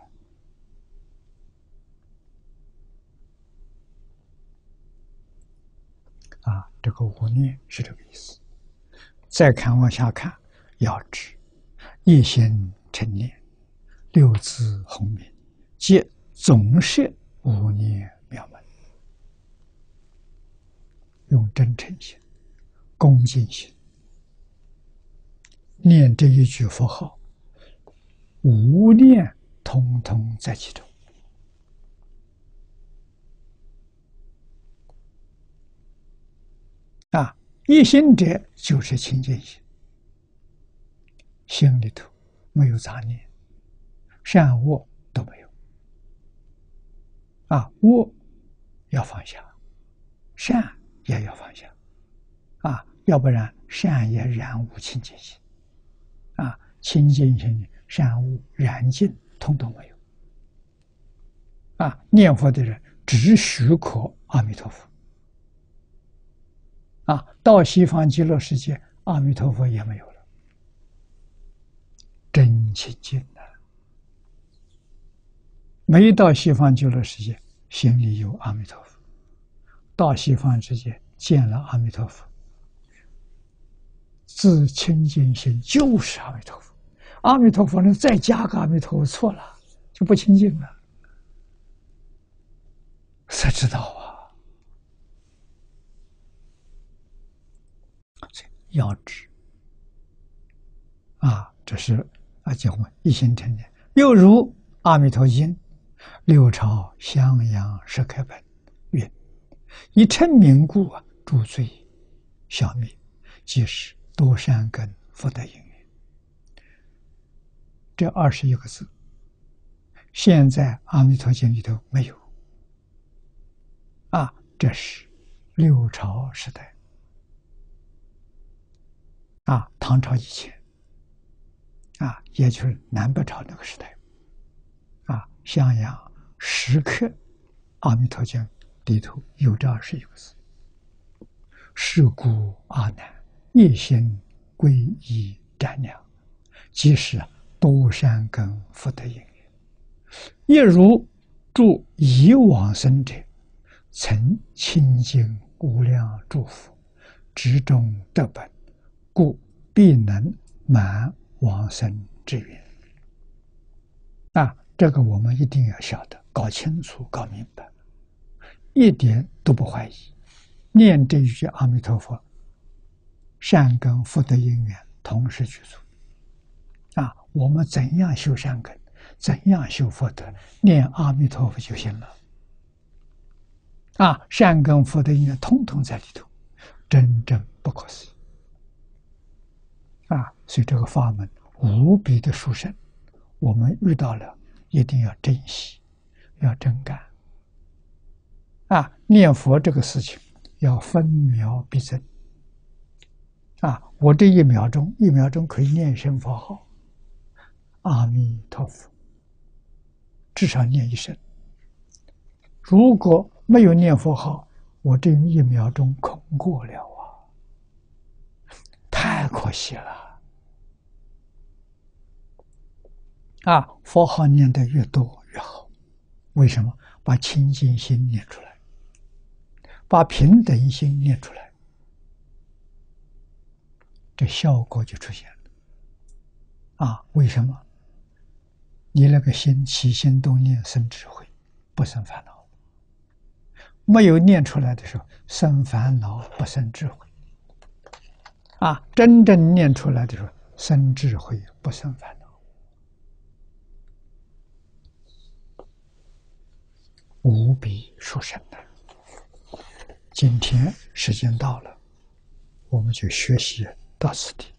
啊！这个无念是这个意思。再看往下看，要知一心成念，六字洪名，皆总摄无念妙门。用真诚心、恭敬心念这一句佛号，无念通通在其中。啊，一心者就是清净心，心里头没有杂念，善恶都没有。啊，恶要放下，善也要放下。啊，要不然善也染污清净心。啊，清净心、善恶、染净，通通没有。啊，念佛的人只许可阿弥陀佛。啊，到西方极乐世界，阿弥陀佛也没有了，真清净的。没到西方极乐世界，心里有阿弥陀佛；到西方世界见了阿弥陀佛，自清净心就是阿弥陀佛。阿弥陀佛呢，再加个阿弥陀佛，错了，就不清净了。才知道啊。要知啊，这是讲一心成念。又如阿弥陀经六朝襄阳十开本云：以称名故，诸罪消灭，即是多善根福德因缘。这21个字，现在阿弥陀经里头没有啊，这是六朝时代啊，唐朝以前啊，也就是南北朝那个时代啊，襄阳时刻阿弥陀经里头有这21个字：是故阿难，一心皈依瞻仰，即是多善根福德因缘。亦如诸以往生者，曾亲近无量诸佛，执中得本，故必能满往生之缘。啊，这个我们一定要晓得，搞清楚、搞明白，一点都不怀疑。念这一句阿弥陀佛，善根福德因缘同时具足。啊，我们怎样修善根，怎样修福德，念阿弥陀佛就行了。啊，善根福德因缘通通在里头，真正不可思议。啊，所以这个法门无比的殊胜，我们遇到了一定要珍惜，要真干。啊，念佛这个事情要分秒必争。啊，我这1秒钟，1秒钟可以念一声佛号，阿弥陀佛，至少念1声。如果没有念佛号，我这1秒钟空过了啊，太可惜了。啊，佛号念得越多越好。为什么？把清净心念出来，把平等心念出来，这效果就出现了。啊，为什么？你那个心起心动念生智慧，不生烦恼。没有念出来的时候，生烦恼不生智慧。啊，真正念出来的时候，生智慧不生烦恼。无比殊胜的。 今天时间到了，我们就学习到此地。